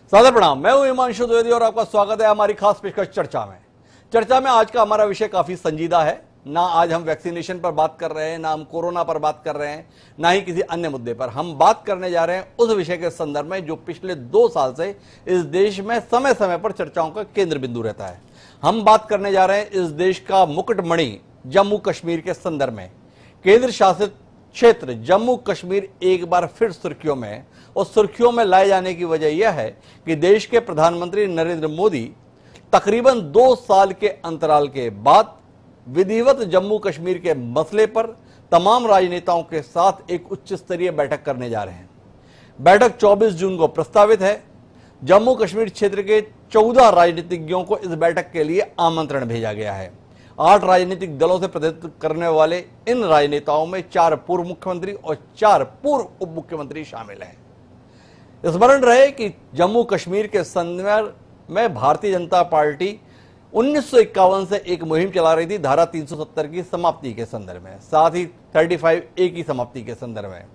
सादर प्रणाम। मैं हूं हिमांशु द्विवेदी और आपका स्वागत है हमारी खास पेशकश चर्चा में आज का हमारा विषय काफी संजीदा है। ना आज हम वैक्सीनेशन पर बात कर रहे हैं, ना हम कोरोना पर बात कर रहे हैं, ना ही किसी अन्य मुद्दे पर। हम बात करने जा रहे हैं उस विषय के संदर्भ में जो पिछले 2 साल से इस देश में समय समय पर चर्चाओं का केंद्र बिंदु रहता है। हम बात करने जा रहे हैं इस देश का मुकुटमणि जम्मू कश्मीर के संदर्भ में। केंद्र शासित क्षेत्र जम्मू कश्मीर एक बार फिर सुर्खियों में है और सुर्खियों में लाए जाने की वजह यह है कि देश के प्रधानमंत्री नरेंद्र मोदी तकरीबन 2 साल के अंतराल के बाद विधिवत जम्मू कश्मीर के मसले पर तमाम राजनेताओं के साथ एक उच्च स्तरीय बैठक करने जा रहे हैं। बैठक 24 जून को प्रस्तावित है। जम्मू कश्मीर क्षेत्र के 14 राजनीतिज्ञों को इस बैठक के लिए आमंत्रण भेजा गया है। 8 राजनीतिक दलों से प्रतिनिधित्व करने वाले इन राजनेताओं में 4 पूर्व मुख्यमंत्री और 4 पूर्व उप मुख्यमंत्री शामिल हैं। स्मरण रहे कि जम्मू कश्मीर के संदर्भ में भारतीय जनता पार्टी 1951 से एक मुहिम चला रही थी धारा 370 की समाप्ति के संदर्भ में, साथ ही 35A की समाप्ति के संदर्भ में।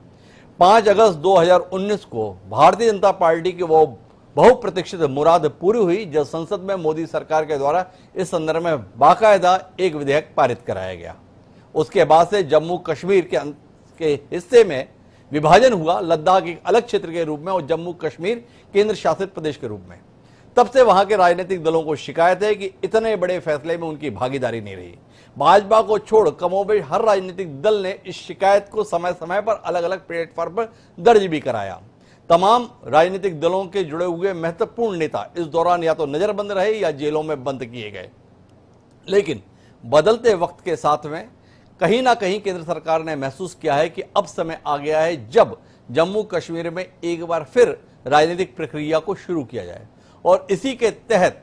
5 अगस्त 2019 को भारतीय जनता पार्टी की वो बहुप्रतीक्षित मुराद पूरी हुई जब संसद में मोदी सरकार के द्वारा इस संदर्भ में बाकायदा एक विधेयक पारित कराया गया। उसके बाद से जम्मू कश्मीर के हिस्से में विभाजन हुआ, लद्दाख एक अलग क्षेत्र के रूप में और जम्मू कश्मीर केंद्र शासित प्रदेश के रूप में। तब से वहां के राजनीतिक दलों को शिकायत है कि इतने बड़े फैसले में उनकी भागीदारी नहीं रही। भाजपा को छोड़ कमोबेश हर राजनीतिक दल ने इस शिकायत को समय समय पर अलग अलग प्लेटफॉर्म पर दर्ज भी कराया। तमाम राजनीतिक दलों के जुड़े हुए महत्वपूर्ण नेता इस दौरान या तो नजरबंद रहे या जेलों में बंद किए गए। लेकिन बदलते वक्त के साथ में कहीं ना कहीं केंद्र सरकार ने महसूस किया है कि अब समय आ गया है जब जम्मू कश्मीर में एक बार फिर राजनीतिक प्रक्रिया को शुरू किया जाए और इसी के तहत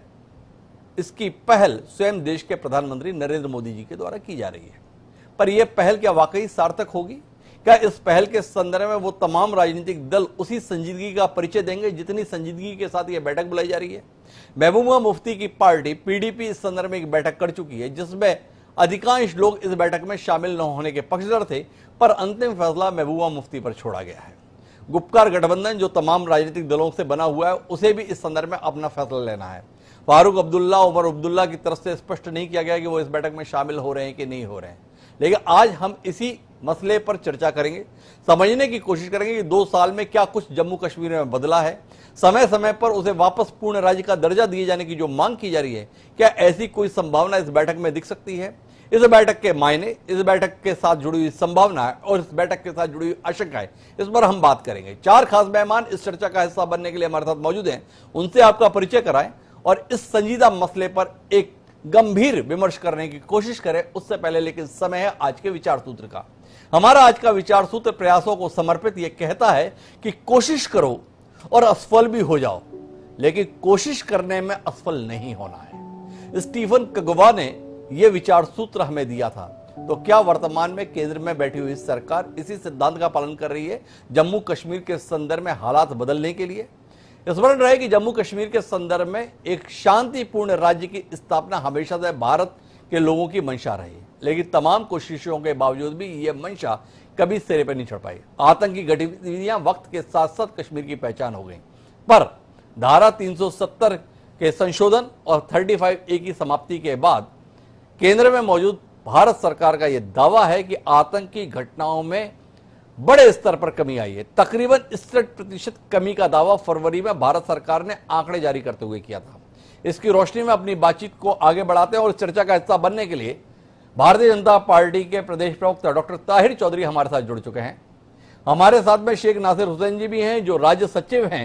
इसकी पहल स्वयं देश के प्रधानमंत्री नरेंद्र मोदी जी के द्वारा की जा रही है। पर यह पहल क्या वाकई सार्थक होगी? क्या इस पहल के संदर्भ में वो तमाम राजनीतिक दल उसी संजीदगी का परिचय देंगे जितनी संजीदगी के साथ यह बैठक बुलाई जा रही है? महबूबा मुफ्ती की पार्टी पीडीपी इस संदर्भ में एक बैठक कर चुकी है जिसमें अधिकांश लोग इस बैठक में शामिल न होने के पक्षधर थे, पर अंतिम फैसला महबूबा मुफ्ती पर छोड़ा गया है। गुपकार गठबंधन जो तमाम राजनीतिक दलों से बना हुआ है उसे भी इस संदर्भ में अपना फैसला लेना है। फारूक अब्दुल्ला, उमर अब्दुल्ला की तरफ से स्पष्ट नहीं किया गया कि वो इस बैठक में शामिल हो रहे हैं कि नहीं हो रहे हैं, लेकिन आज हम इसी मसले पर चर्चा करेंगे, समझने की कोशिश करेंगे कि 2 साल में क्या कुछ जम्मू कश्मीर में बदला है। समय समय पर उसे वापस पूर्ण राज्य का दर्जा दिए जाने की जो मांग की जा रही है, क्या ऐसी कोई संभावना इस बैठक में दिख सकती है? इस बैठक के मायने, इस बैठक के साथ जुड़ी हुई संभावनाएं और इस बैठक के साथ जुड़ी हुई आशंकाएं, इस पर हम बात करेंगे। 4 खास मेहमान इस चर्चा का हिस्सा बनने के लिए हमारे साथ मौजूद हैं। उनसे आपका परिचय कराएं और इस संजीदा मसले पर एक गंभीर विमर्श करने की कोशिश करें। उससे पहले लेकिन समय है आज के विचार सूत्र का। हमारा आज का विचार सूत्र प्रयासों को समर्पित यह कहता है कि कोशिश करो और असफल भी हो जाओ, लेकिन कोशिश करने में असफल नहीं होना है। स्टीफन कगवा ने यह विचार सूत्र हमें दिया था। तो क्या वर्तमान में केंद्र में बैठी हुई सरकार इसी सिद्धांत का पालन कर रही है जम्मू कश्मीर के संदर्भ में हालात बदलने के लिए? स्मरण रहे कि जम्मू कश्मीर के संदर्भ में एक शांतिपूर्ण राज्य की स्थापना हमेशा से भारत के लोगों की मंशा रही, लेकिन तमाम कोशिशों के बावजूद भी यह मंशा कभी सिरे पर नहीं चढ़ पाई। आतंकी गतिविधियां वक्त के साथ साथ कश्मीर की पहचान हो गई, पर धारा 370 के संशोधन और 35A की समाप्ति के बाद केंद्र में मौजूद भारत सरकार का यह दावा है कि आतंकी घटनाओं में बड़े स्तर पर कमी आई है। तकरीबन 61% कमी का दावा फरवरी में भारत सरकार ने आंकड़े जारी करते हुए किया था। इसकी रोशनी में अपनी बातचीत को आगे बढ़ाते हैं और इस चर्चा का हिस्सा बनने के लिए भारतीय जनता पार्टी के प्रदेश प्रवक्ता डॉक्टर ताहिर चौधरी हमारे साथ जुड़ चुके हैं। हमारे साथ में शेख नासिर हुसैन जी भी हैं जो राज्य सचिव हैं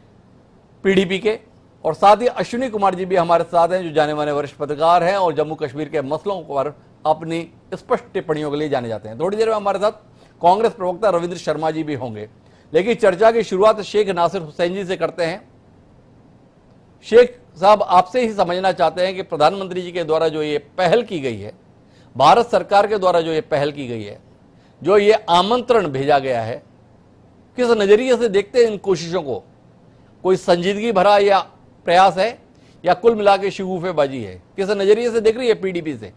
पीडीपी के, और साथ ही अश्विनी कुमार जी भी हमारे साथ हैं जो जाने माने वरिष्ठ पत्रकार हैं और जम्मू कश्मीर के मसलों पर अपनी स्पष्ट टिप्पणियों के लिए जाने जाते हैं। थोड़ी देर में हमारे साथ कांग्रेस प्रवक्ता रविंद्र शर्मा जी भी होंगे, लेकिन चर्चा की शुरुआत शेख नासिर हुसैन जी से करते हैं। शेख साहब, आपसे ही समझना चाहते हैं कि प्रधानमंत्री जी के द्वारा जो ये पहल की गई है, भारत सरकार के द्वारा जो ये पहल की गई है, जो ये आमंत्रण भेजा गया है, किस नजरिए से देखते हैं इन कोशिशों को? कोई संजीदगी भरा या प्रयास है या कुल मिला के शिगुफेबाजी है? किस नजरिए से देख रही है पीडीपी से?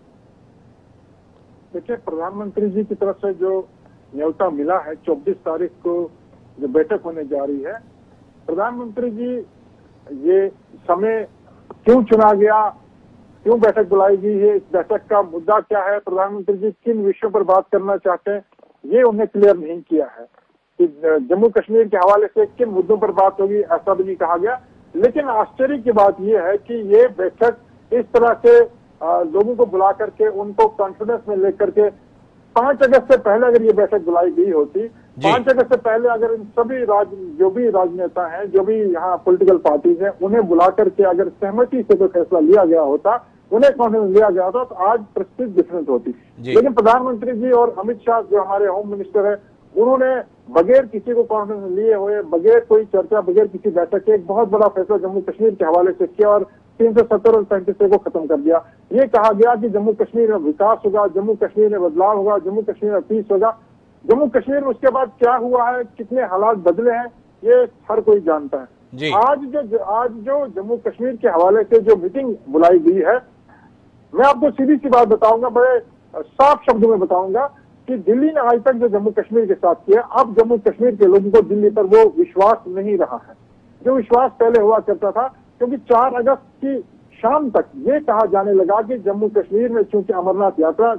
देखिए, प्रधानमंत्री जी की तरफ से जो न्योता मिला है 24 तारीख को जो बैठक होने जा रही है, प्रधानमंत्री जी ये समय क्यों चुना गया, क्यों बैठक बुलाई गई है, इस बैठक का मुद्दा क्या है, प्रधानमंत्री जी किन विषयों पर बात करना चाहते हैं, ये उन्हें क्लियर नहीं किया है। कि जम्मू कश्मीर के हवाले से किन मुद्दों पर बात होगी ऐसा भी नहीं कहा गया। लेकिन आश्चर्य की बात यह है कि ये बैठक इस तरह से लोगों को बुला करके उनको कॉन्फिडेंस में लेकर के 5 अगस्त से पहले अगर ये बैठक बुलाई गई होती, 5 अगस्त से पहले अगर इन सभी जो भी राजनेता हैं, जो भी यहाँ पॉलिटिकल पार्टीज हैं, उन्हें बुला करके अगर सहमति से कोई फैसला लिया गया होता, उन्हें कॉन्फिडेंस लिया गया होता, तो आज परिस्थिति डिफरेंट होती। लेकिन प्रधानमंत्री जी और अमित शाह जो हमारे होम मिनिस्टर है, उन्होंने बगैर किसी को कॉन्फ्रेंस लिए हुए, बगैर कोई चर्चा, बगैर किसी बैठक के एक बहुत बड़ा फैसला जम्मू कश्मीर के हवाले से किया और 370 और 35 को खत्म कर दिया। ये कहा गया कि जम्मू कश्मीर में विकास होगा, जम्मू कश्मीर में बदलाव होगा, जम्मू कश्मीर में पीस होगा। जम्मू कश्मीर में उसके बाद क्या हुआ है, कितने हालात बदले हैं, ये हर कोई जानता है। आज जो जम्मू कश्मीर के हवाले से जो मीटिंग बुलाई गई है, मैं आपको सीधी सी बात बताऊंगा, बड़े साफ शब्दों में बताऊंगा कि दिल्ली ने आज तक जो जम्मू कश्मीर के साथ किया, अब जम्मू कश्मीर के लोगों को दिल्ली पर वो विश्वास नहीं रहा है जो विश्वास पहले हुआ करता था। क्योंकि 4 अगस्त की शाम तक ये कहा जाने लगा कि जम्मू कश्मीर में चूंकि अमरनाथ यात्रा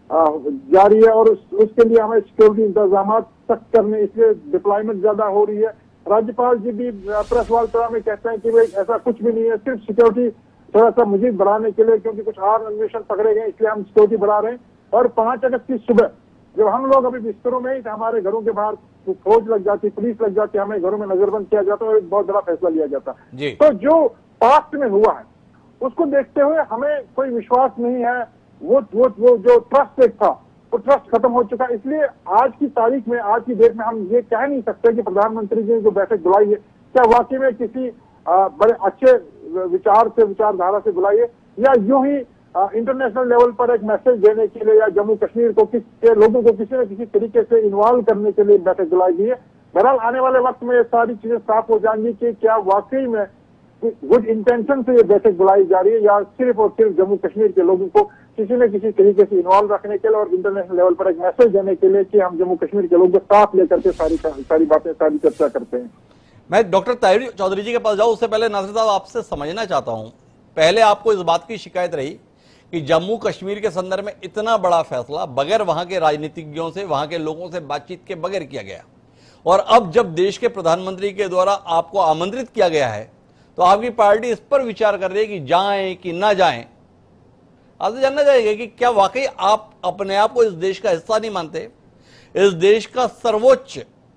जारी है और उसके लिए हमें सिक्योरिटी इंतजाम सख्त करने, इसलिए डिप्लॉयमेंट ज्यादा हो रही है। राज्यपाल जी भी प्रेस वार्ता में कहते हैं कि भाई ऐसा कुछ भी नहीं है, सिर्फ सिक्योरिटी थोड़ा सा मजीद बढ़ाने के लिए, क्योंकि कुछ और अन्वेषण पकड़े गए, इसलिए हम सिक्योरिटी बढ़ा रहे हैं। और 5 अगस्त की सुबह जब हम लोग अभी बिस्तरों में ही थे, हमारे घरों के बाहर फौज लग जाती, पुलिस लग जाती, हमें घरों में नजरबंद किया जाता और एक बहुत बड़ा फैसला लिया जाता। तो जो पास्ट में हुआ है उसको देखते हुए हमें कोई विश्वास नहीं है। वो जो ट्रस्ट एक था, वो ट्रस्ट खत्म हो चुका। इसलिए आज की तारीख में, आज की डेट में हम ये कह नहीं सकते कि प्रधानमंत्री जी ने जो बैठक बुलाई है क्या वाकई में किसी बड़े अच्छे विचारधारा से बुलाई है, या यूं ही इंटरनेशनल लेवल पर एक मैसेज देने के लिए, या जम्मू कश्मीर को लोगों को किसी न किसी तरीके से इन्वॉल्व करने के लिए बैठक बुलाई गई है। बहरहाल आने वाले वक्त में ये सारी चीजें साफ हो जाएंगी कि क्या वाकई में गुड इंटेंशन से ये बैठक बुलाई जा रही है, या सिर्फ और सिर्फ जम्मू कश्मीर के लोगों को किसी न किसी तरीके से इन्वॉल्व रखने के लिए और इंटरनेशनल लेवल पर एक मैसेज देने के लिए कि हम जम्मू कश्मीर के लोगों को साथ लेकर के सारी बातें, सारी चर्चा करते हैं। मैं डॉक्टर ताहिर चौधरी जी के पास जाऊं उससे पहले नासिर साहब आपसे समझना चाहता हूं, पहले आपको इस बात की शिकायत रही कि जम्मू कश्मीर के संदर्भ में इतना बड़ा फैसला बगैर वहां के राजनीतिज्ञों से, वहां के लोगों से बातचीत के बगैर किया गया, और अब जब देश के प्रधानमंत्री के द्वारा आपको आमंत्रित किया गया है तो आपकी पार्टी इस पर विचार कर रही है कि जाएं कि ना जाएं। आपसे जानना चाहेंगे कि क्या वाकई आप अपने आप को इस देश का हिस्सा नहीं मानते? इस देश का सर्वोच्च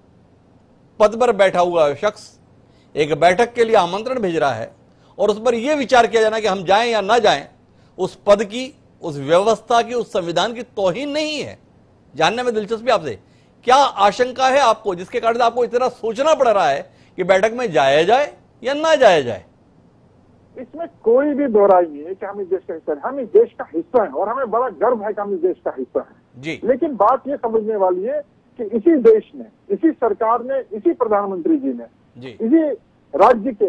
पद पर बैठा हुआ शख्स एक बैठक के लिए आमंत्रण भेज रहा है और उस पर यह विचार किया जाना कि हम जाएं या ना जाएं, उस पद की, उस व्यवस्था की, उस संविधान की तौहीन नहीं है? जानने में दिलचस्पी आपसे, क्या आशंका है आपको जिसके कारण आपको इतना सोचना पड़ रहा है कि बैठक में जाया जाए या ना जाया जाए? इसमें कोई भी दोहराई नहीं है कि हम इस देश का हिस्सा हैं। हम इस देश का हिस्सा हैं और हमें बड़ा गर्व है कि हम इस देश का हिस्सा हैं जी। लेकिन बात यह समझने वाली है कि इसी देश ने, इसी सरकार ने, इसी प्रधानमंत्री जी ने जी, इसी राज्य के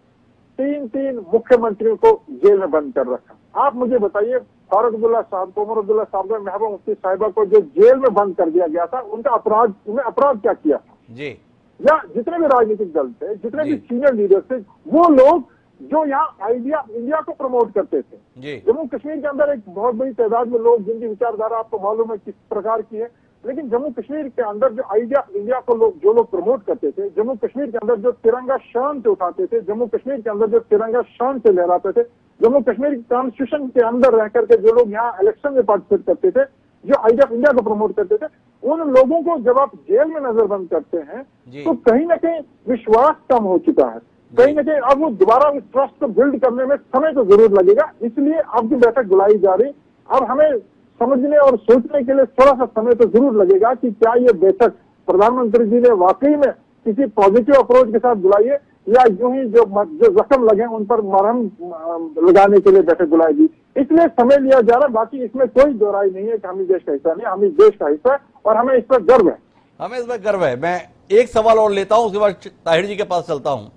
3 मुख्यमंत्रियों को जेल में बंद कर रखा। आप मुझे बताइए, फारूक अब्दुल्ला साहब को, उमर अब्दुल्ला साहब को, महबूबा मुफ्ती साहिबा को जो जेल में बंद कर दिया गया था, उनका अपराध क्या किया था जी? या जितने भी राजनीतिक दल थे, जितने भी सीनियर लीडर थे, वो लोग जो यहाँ आइडिया इंडिया को प्रमोट करते थे। जम्मू कश्मीर के अंदर एक बहुत बड़ी तादाद में लोग जिनकी विचारधारा आपको मालूम है किस प्रकार की है, लेकिन जम्मू कश्मीर के अंदर जो आइडिया इंडिया को जो लोग प्रमोट करते थे, जम्मू कश्मीर के अंदर जो तिरंगा शान से उठाते थे, जम्मू कश्मीर के अंदर जो तिरंगा शान से लहराते थे, जम्मू कश्मीर की कॉन्स्टिट्यूशन के अंदर रह करके जो लोग यहाँ इलेक्शन में पार्टिसिपेट करते थे, जो आइडिया इंडिया को प्रमोट करते थे, उन लोगों को जब आप जेल में नजरबंद करते हैं तो कहीं ना कहीं विश्वास कम हो चुका है। कहीं ना कहीं अब वो दोबारा उस ट्रस्ट को बिल्ड करने में समय तो जरूर लगेगा। इसलिए अब की बैठक बुलाई जा रही, अब हमें समझने और सोचने के लिए थोड़ा सा समय तो जरूर लगेगा कि क्या ये बैठक प्रधानमंत्री जी ने वाकई में किसी पॉजिटिव अप्रोच के साथ बुलाई है, या यूं ही जो जख्म लगे उन पर मरहम लगाने के लिए बैठक बुलाई गई। इसलिए समय लिया जा रहा है। बाकी इसमें कोई दोहराई नहीं है कि हम इस देश का हिस्सा नहीं, हम इस देश का हिस्सा है और हमें इस पर गर्व है। हमें इस पर गर्व है। मैं एक सवाल और लेता हूं, उसके बाद ताहिर जी के पास चलता हूं।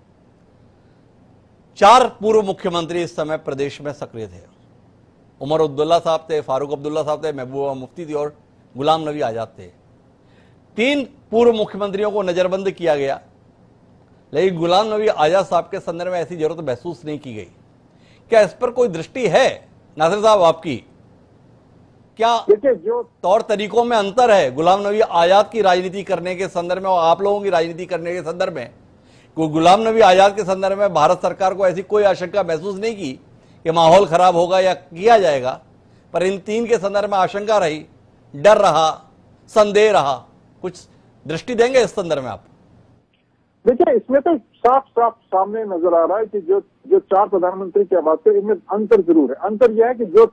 4 पूर्व मुख्यमंत्री इस समय प्रदेश में सक्रिय थे। उमर अब्दुल्ला साहब थे, फारूक अब्दुल्ला साहब थे, महबूबा मुफ्ती थी और गुलाम नबी आजाद थे। 3 पूर्व मुख्यमंत्रियों को नजरबंद किया गया। लेकिन गुलाम नबी आजाद साहब के संदर्भ में ऐसी जरूरत महसूस नहीं की गई। क्या इस पर कोई दृष्टि है नासिर साहब आपकी? क्या देखिए, जो तौर तरीकों में अंतर है गुलाम नबी आजाद की राजनीति करने के संदर्भ में और आप लोगों की राजनीति करने के संदर्भ में? गुलाम नबी आजाद के संदर्भ में भारत सरकार को ऐसी कोई आशंका महसूस नहीं की कि माहौल खराब होगा या किया जाएगा, पर इन तीन के संदर्भ में आशंका रही, डर रहा, संदेह रहा। कुछ दृष्टि देंगे इस संदर्भ में आप? देखिए, इसमें तो साफ साफ सामने नजर आ रहा है कि जो चार प्रधानमंत्री की बात है, इनमें अंतर जरूर है। अंतर यह है कि जो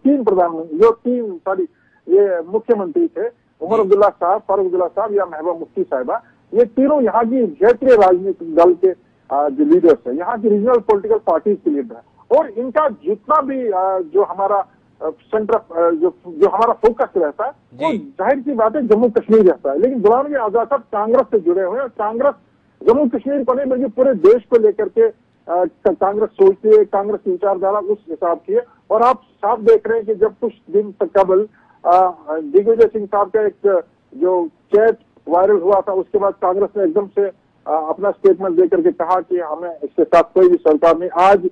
तीन ये मुख्यमंत्री थे, उमर अब्दुल्ला साहब, फारूक अब्दुल्ला साहब या महबूबा मुफ्ती साहिबा, ये तीनों यहाँ की क्षेत्रीय राजनीतिक दल के जो लीडर्स है, यहाँ की रीजनल पॉलिटिकल पार्टीज के लीडर है। और इनका जितना भी जो हमारा सेंटर जो हमारा फोकस रहता है, वो जाहिर सी बात है जम्मू कश्मीर रहता है। लेकिन गुलाम नबी आजाद साहब कांग्रेस से जुड़े हुए हैं। कांग्रेस जम्मू कश्मीर को नहीं बल्कि पूरे देश को लेकर के कांग्रेस सोचती है, कांग्रेस की विचारधारा उस हिसाब की है। और आप साफ देख रहे हैं कि जब कुछ दिन तक कबल दिग्विजय सिंह साहब का एक जो चैट वायरल हुआ था, उसके बाद कांग्रेस ने एकदम से अपना स्टेटमेंट देकर के कहा कि हमें इसके साथ कोई भी सरकार नहीं। आज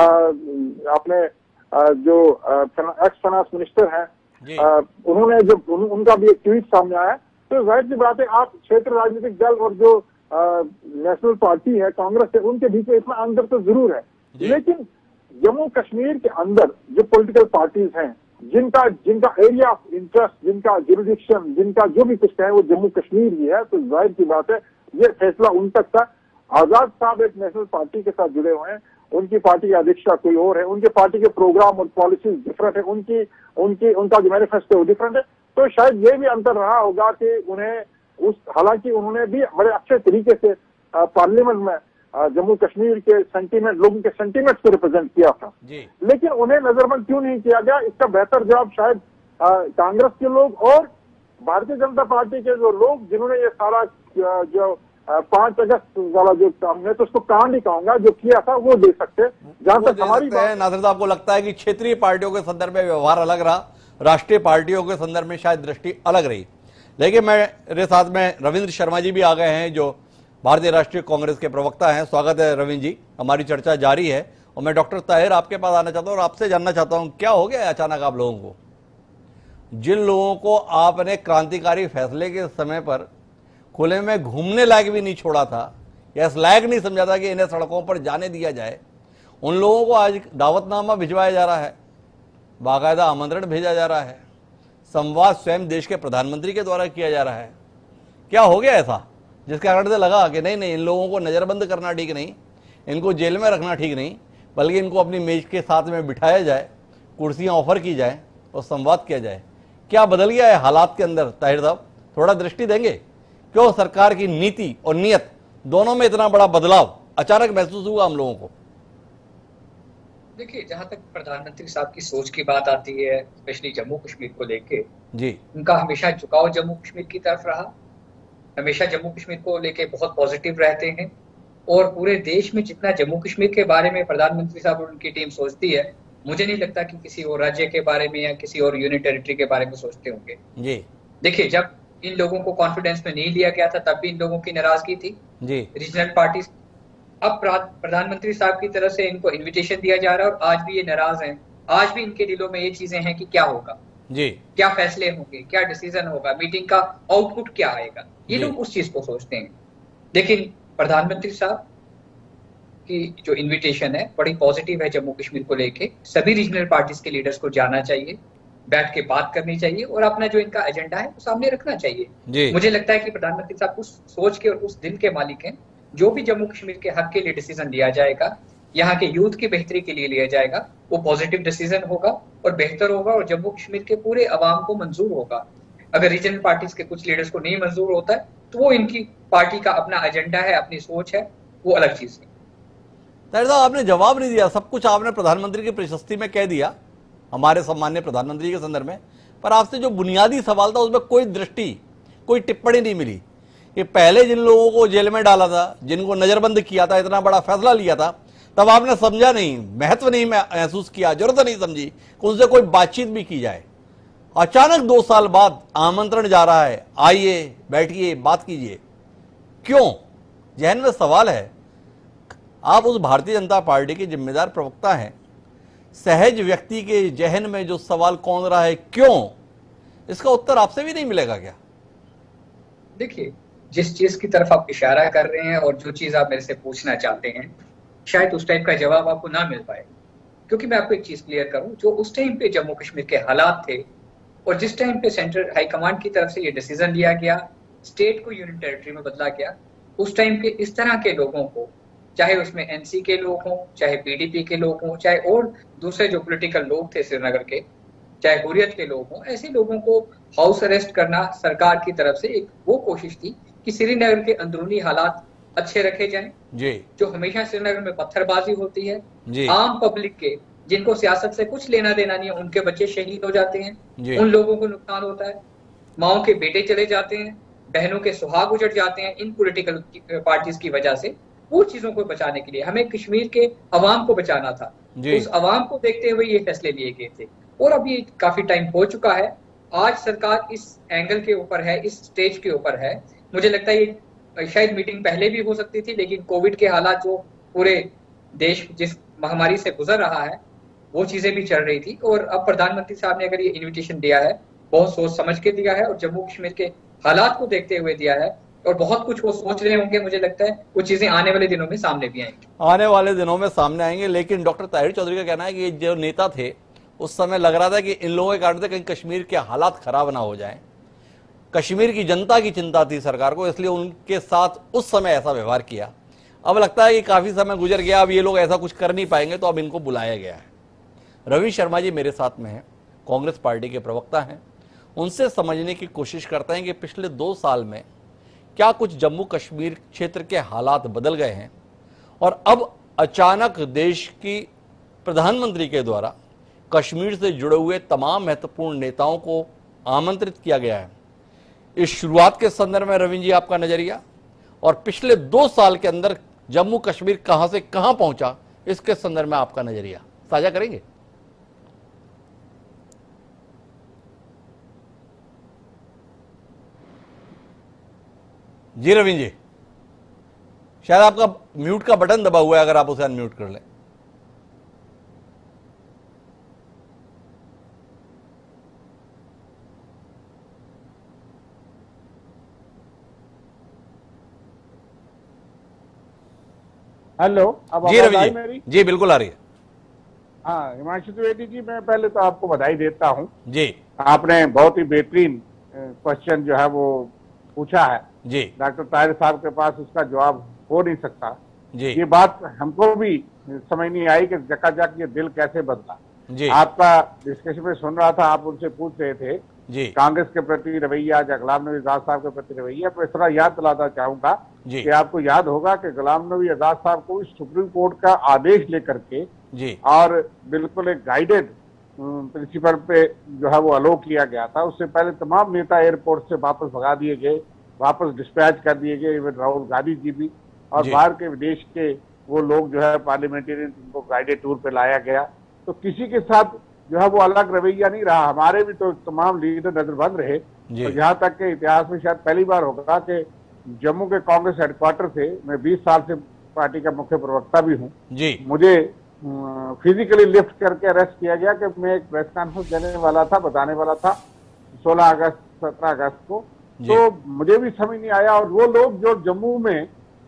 अपने जो एक्स फाइनेंस मिनिस्टर हैं, उन्होंने जब उनका भी एक ट्वीट सामने आया, तो जाहिर सी बात है आप क्षेत्र राजनीतिक दल और जो नेशनल पार्टी है कांग्रेस है, उनके बीच में इतना अंतर तो जरूर है। लेकिन जम्मू कश्मीर के अंदर जो पॉलिटिकल पार्टीज हैं, जिनका एरिया ऑफ इंटरेस्ट, जिनका जुरिडिक्शन, जिनका जो भी कुछ है वो जम्मू कश्मीर ही है, तो जाहिर सी बात है ये फैसला उन तक था। आजाद साहब एक नेशनल पार्टी के साथ जुड़े हुए हैं, उनकी पार्टी की अध्यक्षा कोई और है, उनके पार्टी के प्रोग्राम और पॉलिसीज डिफरेंट है, उनका जो मैनिफेस्टो वो डिफरेंट है। तो शायद ये भी अंतर रहा होगा कि उन्हें हालांकि उन्होंने भी बड़े अच्छे तरीके से पार्लियामेंट में जम्मू कश्मीर के सेंटीमेंट, लोगों के सेंटीमेंट्स को रिप्रेजेंट किया था, लेकिन उन्हें नजरबंद क्यों नहीं किया गया? इसका बेहतर जवाब शायद कांग्रेस के लोग और भारतीय जनता पार्टी के जो लोग, जिन्होंने ये सारा जो 5 अगस्त वाला जो मैं तो उसको कांड ही कहूंगा जो किया था, वो दे सकते। जहां तक हमारी बात, नासिर साहब को लगता है कि क्षेत्रीय पार्टियों के संदर्भ में व्यवहार अलग रहा, राष्ट्रीय पार्टियों के संदर्भ में शायद दृष्टि अलग रही। लेकिन मेरे साथ में रविंद्र शर्मा जी भी आ गए हैं, जो भारतीय राष्ट्रीय कांग्रेस के प्रवक्ता हैं। स्वागत है रविंद्र जी, हमारी चर्चा जारी है। और मैं डॉक्टर ताहिर आपके पास आना चाहता हूं और आपसे जानना चाहता हूं, क्या हो गया अचानक आप लोगों को? जिन लोगों को आपने क्रांतिकारी फैसले के समय पर खुले में घूमने लायक भी नहीं छोड़ा था, या इस लायक नहीं समझा था कि इन्हें सड़कों पर जाने दिया जाए, उन लोगों को आज दावतनामा भिजवाया जा रहा है, बाकायदा आमंत्रण भेजा जा रहा है, संवाद स्वयं देश के प्रधानमंत्री के द्वारा किया जा रहा है। क्या हो गया ऐसा जिसके कारण से लगा कि नहीं, इन लोगों को नज़रबंद करना ठीक नहीं, इनको जेल में रखना ठीक नहीं, बल्कि इनको अपनी मेज के साथ में बिठाया जाए, कुर्सियां ऑफर की जाए और संवाद किया जाए? क्या बदल गया है हालात के अंदर ताहिर साहब? थोड़ा दृष्टि देंगे, क्यों सरकार की नीति और नीयत दोनों में इतना बड़ा बदलाव अचानक महसूस हुआ हम लोगों को? देखिए, जहां तक प्रधानमंत्री साहब की सोच की बात आती है, स्पेशली जम्मू कश्मीर को लेके जी, उनका हमेशा झुकाव जम्मू कश्मीर की तरफ रहा। हमेशा जम्मू कश्मीर को लेके बहुत पॉजिटिव रहते हैं और पूरे देश में जितना जम्मू कश्मीर के बारे में प्रधानमंत्री साहब और उनकी टीम सोचती है, मुझे नहीं लगता कि किसी और राज्य के बारे में या किसी और यूनियन टेरिटरी के बारे में सोचते होंगे जी। देखिए, जब इन लोगों को कॉन्फिडेंस में नहीं लिया गया था, तब भी इन लोगों की नाराजगी थी जी, रीजनल पार्टी। अब प्रधानमंत्री साहब की तरफ से इनको इन्विटेशन दिया जा रहा है और आज भी ये नाराज हैं। आज भी इनके दिलों में ये चीजें हैं कि क्या होगा जी, क्या फैसले होंगे, क्या डिसीजन होगा, मीटिंग का आउटपुट क्या आएगा, ये लोग उस चीज को सोचते हैं। लेकिन प्रधानमंत्री साहब की जो इन्विटेशन है बड़ी पॉजिटिव है जम्मू कश्मीर को लेके। सभी रीजनल पार्टीज के लीडर्स को जाना चाहिए, बैठ के बात करनी चाहिए और अपना जो इनका एजेंडा है वो सामने रखना चाहिए। मुझे लगता है कि प्रधानमंत्री साहब उस सोच के और उस दिल के मालिक हैं। जो भी जम्मू कश्मीर के हक के लिए डिसीजन लिया जाएगा, यहाँ के यूथ की बेहतरी के लिए लिया जाएगा, वो पॉजिटिव डिसीजन होगा और बेहतर होगा और जम्मू कश्मीर के पूरे अवाम को मंजूर होगा। अगर रीजनल पार्टीज के कुछ लीडर्स को नहीं मंजूर होता है तो वो इनकी पार्टी का अपना एजेंडा है, अपनी सोच है, वो अलग चीज है। ताहिर साहब, आपने जवाब नहीं दिया, सब कुछ आपने प्रधानमंत्री की प्रशस्ति में कह दिया, हमारे सम्मान्य प्रधानमंत्री के संदर्भ में, पर आपसे जो बुनियादी सवाल था उसमें कोई दृष्टि, कोई टिप्पणी नहीं मिली। कि पहले जिन लोगों को जेल में डाला था, जिनको नजरबंद किया था, इतना बड़ा फैसला लिया था, तब आपने समझा नहीं, महत्व नहीं महसूस किया, जरूरत नहीं समझी कि उनसे कोई बातचीत भी की जाए। अचानक 2 साल बाद आमंत्रण जा रहा है, आइए बैठिए बात कीजिए, क्यों? जहन में सवाल है आप उस भारतीय जनता पार्टी के जिम्मेदार प्रवक्ता हैं, सहज व्यक्ति के जहन में जो सवाल कौन रहा है क्यों, इसका उत्तर आपसे भी नहीं मिलेगा क्या? देखिए, जिस चीज की तरफ आप इशारा कर रहे हैं और जो चीज आप मेरे से पूछना चाहते हैं, शायद उस टाइप का जवाब आपको ना मिल पाए। क्योंकि मैं आपको एक चीज क्लियर करूं, जो उस टाइम पे जम्मू कश्मीर के हालात थे और जिस टाइम पे सेंट्रल हाईकमांड की तरफ से ये डिसीजन लिया गया, स्टेट को यूनियन टेरिटरी में बदला गया, उस टाइम पे इस तरह के लोगों को, चाहे उसमें एनसी के लोग हों, चाहे पीडीपी के लोग हों, चाहे और दूसरे जो पॉलिटिकल लोग थे श्रीनगर के, चाहे हुर्रियत के लोग हों, ऐसे लोगों को हाउस अरेस्ट करना सरकार की तरफ से एक वो कोशिश थी कि श्रीनगर के अंदरूनी हालात अच्छे रखे जाएं। जी। जो हमेशा श्रीनगर में पत्थरबाजी होती है, आम पब्लिक के जिनको सियासत से कुछ लेना देना नहीं है, उनके बच्चे शहीद हो जाते हैं, उन लोगों को नुकसान होता है, माओ के बेटे चले जाते हैं, बहनों के सुहाग उजड़ जाते हैं इन पॉलिटिकल पार्टीज की वजह से। वो चीजों को बचाने के लिए हमें कश्मीर के अवाम को बचाना था, उस अवाम को देखते हुए ये फैसले लिए गए थे। और अभी काफी टाइम हो चुका है, आज सरकार इस एंगल के ऊपर है, इस स्टेज के ऊपर है। मुझे लगता है ये शायद मीटिंग पहले भी हो सकती थी, लेकिन कोविड के हालात जो पूरे देश जिस महामारी से गुजर रहा है, वो चीजें भी चल रही थी। और अब प्रधानमंत्री साहब ने अगर ये इन्विटेशन दिया है, बहुत सोच समझ के दिया है और जम्मू कश्मीर के हालात को देखते हुए दिया है, और बहुत कुछ वो सोच रहे होंगे। मुझे लगता है वो चीजें आने वाले दिनों में सामने भी आएंगी, आने वाले दिनों में सामने आएंगे। लेकिन डॉक्टर ताहिर चौधरी का कहना है कि जो नेता थे उस समय लग रहा था कि इन लोगों के कारण से कहीं कश्मीर के हालात खराब ना हो जाएं, कश्मीर की जनता की चिंता थी सरकार को, इसलिए उनके साथ उस समय ऐसा व्यवहार किया। अब लगता है कि काफी समय गुजर गया, अब ये लोग ऐसा कुछ कर नहीं पाएंगे, तो अब इनको बुलाया गया है। रवि शर्मा जी मेरे साथ में हैं, कांग्रेस पार्टी के प्रवक्ता हैं, उनसे समझने की कोशिश करते हैं कि पिछले 2 साल में क्या कुछ जम्मू कश्मीर क्षेत्र के हालात बदल गए हैं और अब अचानक देश की प्रधानमंत्री के द्वारा कश्मीर से जुड़े हुए तमाम महत्वपूर्ण नेताओं को आमंत्रित किया गया है। इस शुरुआत के संदर्भ में रविंद्र जी आपका नजरिया, और पिछले 2 साल के अंदर जम्मू कश्मीर कहां से कहां पहुंचा, इसके संदर्भ में आपका नजरिया साझा करेंगे? जी रविंद्र जी, शायद आपका म्यूट का बटन दबा हुआ है, अगर आप उसे अनम्यूट कर लें। हेलो, अब जी आवाज आई रवि मेरी? जी बिल्कुल आ रही है। हाँ, हिमांशु द्विवेदी जी, मैं पहले तो आपको बधाई देता हूँ जी। आपने बहुत ही बेहतरीन क्वेश्चन जो है वो पूछा है जी। डॉक्टर ताहिर साहब के पास उसका जवाब हो नहीं सकता जी। ये बात हमको भी समझ नहीं आई कि जकाजक ये दिल कैसे बदला। जी। आपका डिस्कशन में सुन रहा था, आप उनसे पूछ रहे थे जी कांग्रेस के प्रति रवैया या गुलाम नबी आजाद साहब के प्रति रवैया, तो इस तरह याद दिलाना चाहूंगा कि आपको याद होगा कि गुलाम नबी आजाद साहब को सुप्रीम कोर्ट का आदेश लेकर के जी और बिल्कुल एक गाइडेड प्रिंसिपल पे जो है वो अलो किया गया था। उससे पहले तमाम नेता एयरपोर्ट से वापस भगा दिए गए, वापस डिस्पैच कर दिए गए, इवन राहुल गांधी जी भी, और बाहर के विदेश के वो लोग जो है पार्लियामेंटेरियन, उनको गाइडेड टूर पे लाया गया। तो किसी के साथ जो है वो अलग रवैया नहीं रहा। हमारे भी तो तमाम लीडर नजरबंद रहे, और यहाँ तक के इतिहास में शायद पहली बार होगा कि जम्मू के कांग्रेस हेडक्वार्टर से, मैं 20 साल से पार्टी का मुख्य प्रवक्ता भी हूँ, मुझे फिजिकली लिफ्ट करके अरेस्ट किया गया कि मैं एक प्रेस कॉन्फ्रेंस देने वाला था, बताने वाला था 16 अगस्त 17 अगस्त को। तो मुझे भी समझ नहीं आया। और वो लोग जो जम्मू में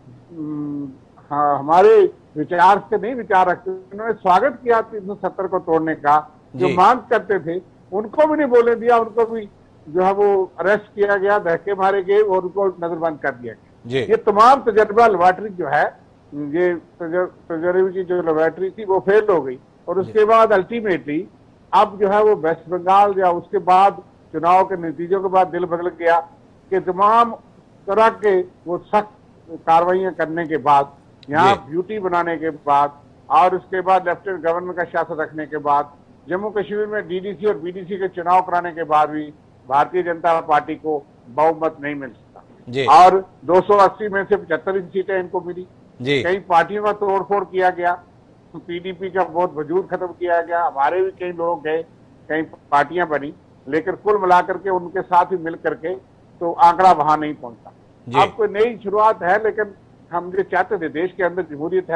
हमारे विचार से नहीं विचार रखते, उन्होंने स्वागत किया 370 को तोड़ने का, जो मांग करते थे, उनको भी नहीं बोलने दिया, उनको भी जो है वो अरेस्ट किया गया, धक्के मारे गए और उनको नजरबंद कर दिया गया। ये तमाम तजर्बा लेबॉर्ट्री जो है, ये तजर्बे की जो लेबॉर्ट्री थी वो फेल हो गई। और उसके बाद अल्टीमेटली अब जो है वो वेस्ट बंगाल या उसके बाद चुनाव के नतीजों के बाद दिल बदल गया कि तमाम तरह के वो सख्त कार्रवाइयां करने के बाद, यहाँ ब्यूटी बनाने के बाद, और उसके बाद लेफ्टिनेंट गवर्नर का शासन रखने के बाद, जम्मू कश्मीर में डीडीसी और बीडीसी के चुनाव कराने के बाद भी भारतीय जनता पार्टी को बहुमत नहीं मिल सका। और 280 में से 75 सीटें इनको मिली। कई पार्टियों का तोड़फोड़ किया गया, पीडीपी का बहुत वजूद खत्म किया गया, हमारे भी कई लोग गए, कई पार्टियां बनी, लेकिन कुल मिलाकर के उनके साथ ही मिल करके तो आंकड़ा वहां नहीं पहुंचा। अब कोई नई शुरुआत है, लेकिन हम ये चाहते थे, देश के अंदर जमहूरियत है,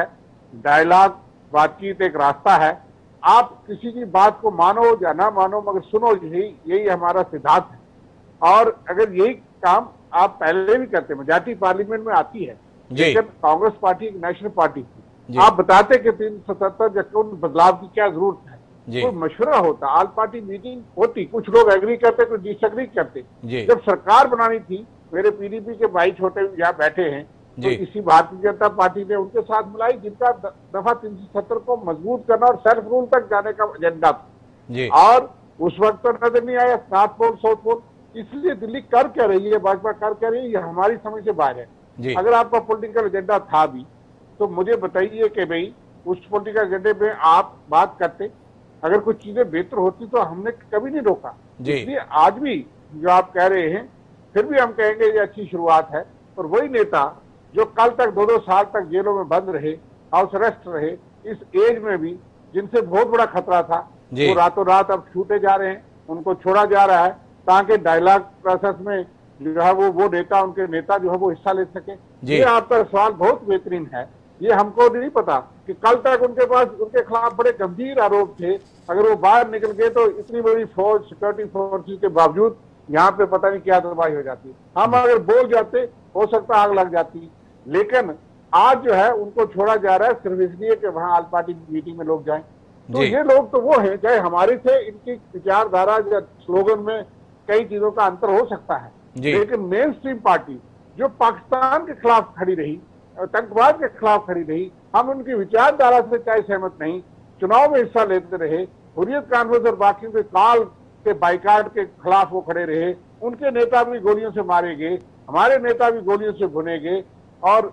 डायलॉग, बातचीत एक रास्ता है। आप किसी की बात को मानो या ना मानो, मगर सुनो, यही हमारा सिद्धांत है। और अगर यही काम आप पहले भी करते, मेजॉरिटी पार्लियामेंट में आती है, लेकिन कांग्रेस पार्टी एक नेशनल पार्टी थी, आप बताते कि 377 या कौन बदलाव की क्या जरूरत है, कोई मशवरा होता, ऑल पार्टी मीटिंग होती, कुछ लोग एग्री करते, कुछ डिसएग्री करते। जब सरकार बनानी थी, मेरे पीडीपी के भाई छोटे यहाँ बैठे हैं, तो इसी भारतीय जनता पार्टी ने उनके साथ मिलाई, जिनका दफा 370 को मजबूत करना और सेल्फ रूल तक जाने का एजेंडा था। और उस वक्त तो नजर नहीं आया नॉर्थ पोल साउथ पोल, इसलिए दिल्ली कर क्या रही है, भाजपा कर क्या रही है, ये हमारी समझ से बाहर है। अगर आपका पॉलिटिकल एजेंडा था भी, तो मुझे बताइए कि भाई उस पॉलिटिकल एजेंडे पे आप बात करते, अगर कुछ चीजें बेहतर होती तो हमने कभी नहीं रोका। इसलिए आज भी जो आप कह रहे हैं, फिर भी हम कहेंगे ये अच्छी शुरुआत है। और वही नेता जो कल तक 2-2 साल तक जेलों में बंद रहे, हाउस अरेस्ट रहे, इस एज में भी जिनसे बहुत बड़ा खतरा था, वो रातों रात अब छूटे जा रहे हैं, उनको छोड़ा जा रहा है, ताकि डायलॉग प्रोसेस में जो है वो नेता, उनके नेता जो है वो हिस्सा ले सके। ये आपका सवाल बहुत बेहतरीन है। ये हमको नहीं पता कि कल तक उनके पास, उनके खिलाफ बड़े गंभीर आरोप थे, अगर वो बाहर निकल गए तो इतनी बड़ी फौज, सिक्योरिटी फोर्सेस के बावजूद यहाँ पे पता नहीं क्या तबाही हो जाती। हम अगर बोल जाते, हो सकता आग लग जाती। लेकिन आज जो है उनको छोड़ा जा रहा है सिर्फ इसलिए कि वहां ऑल पार्टी मीटिंग में लोग जाएं। तो ये लोग तो वो हैं, चाहे हमारे थे, इनकी विचारधारा या स्लोगन में कई चीजों का अंतर हो सकता है, लेकिन मेन स्ट्रीम पार्टी जो पाकिस्तान के खिलाफ खड़ी रही, आतंकवाद के खिलाफ खड़ी रही, हम उनकी विचारधारा से चाहे सहमत नहीं, चुनाव में हिस्सा लेते रहे, हुर्रियत कॉन्फ्रेंस और बाकी के काल के बाइकाट के खिलाफ वो खड़े रहे, उनके नेता भी गोलियों से मारे गए, हमारे नेता भी गोलियों से भुने गए, और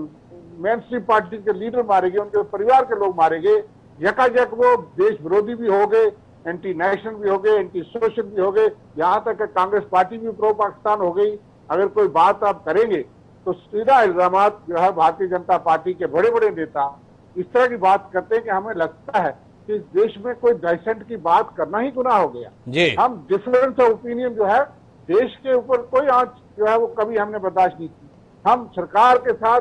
मेन स्ट्रीम पार्टी के लीडर मारे गए, उनके परिवार के लोग मारे गए, यकायक वो देश विरोधी भी हो गए, एंटी नेशनल भी हो गए, एंटी सोशल भी हो गए, यहाँ तक कि कांग्रेस पार्टी भी प्रो पाकिस्तान हो गई। अगर कोई बात आप करेंगे तो सीधा इल्जामात जो है भारतीय जनता पार्टी के बड़े बड़े नेता इस तरह की बात करते हैं कि हमें लगता है कि इस देश में कोई डाइसेंट की बात करना ही गुनाह हो गया। हम डिफरेंस ऑफ ओपिनियन जो है देश के ऊपर कोई आंच जो है वो कभी हमने बर्दाश्त नहीं की। हम सरकार के साथ,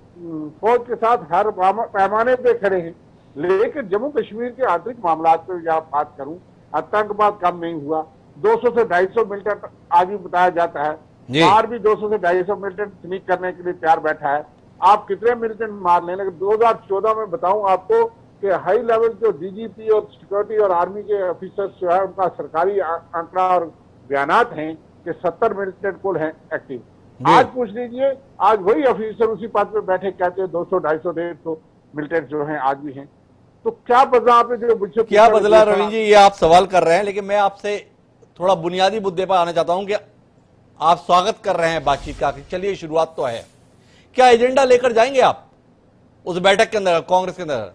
फौज के साथ हर पैमाने पे खड़े हैं, लेकिन जम्मू कश्मीर के आंतरिक मामला पे आप बात करूं, आतंकवाद कम नहीं हुआ। 200 से 250 मिलिटेंट आज भी बताया जाता है, बाहर भी 200 से 250 मिलिटेंट स्नीक करने के लिए तैयार बैठा है। आप कितने मिलिटेंट मार लें, लेकिन 2014 में बताऊं आपको कि हाई लेवल जो डीजीपी और सिक्योरिटी और आर्मी के ऑफिसर्स जो है उनका सरकारी आंकड़ा और बयानात हैं कि 70 मिलिटेंट कुल हैं एक्टिव। आज पूछ लीजिए, आज वही ऑफिसर उसी पद पे बैठे कहते हैं 200, 250, 150 मिलिटेंट जो हैं आज भी हैं। तो क्या बदला आपने जो मुझसे क्या बदला रवीन जी, ये आप सवाल कर रहे हैं, लेकिन मैं आपसे थोड़ा बुनियादी मुद्दे पर आना चाहता हूं कि आप स्वागत कर रहे हैं बातचीत का, चलिए शुरुआत तो है, क्या एजेंडा लेकर जाएंगे आप उस बैठक के अंदर, कांग्रेस के अंदर?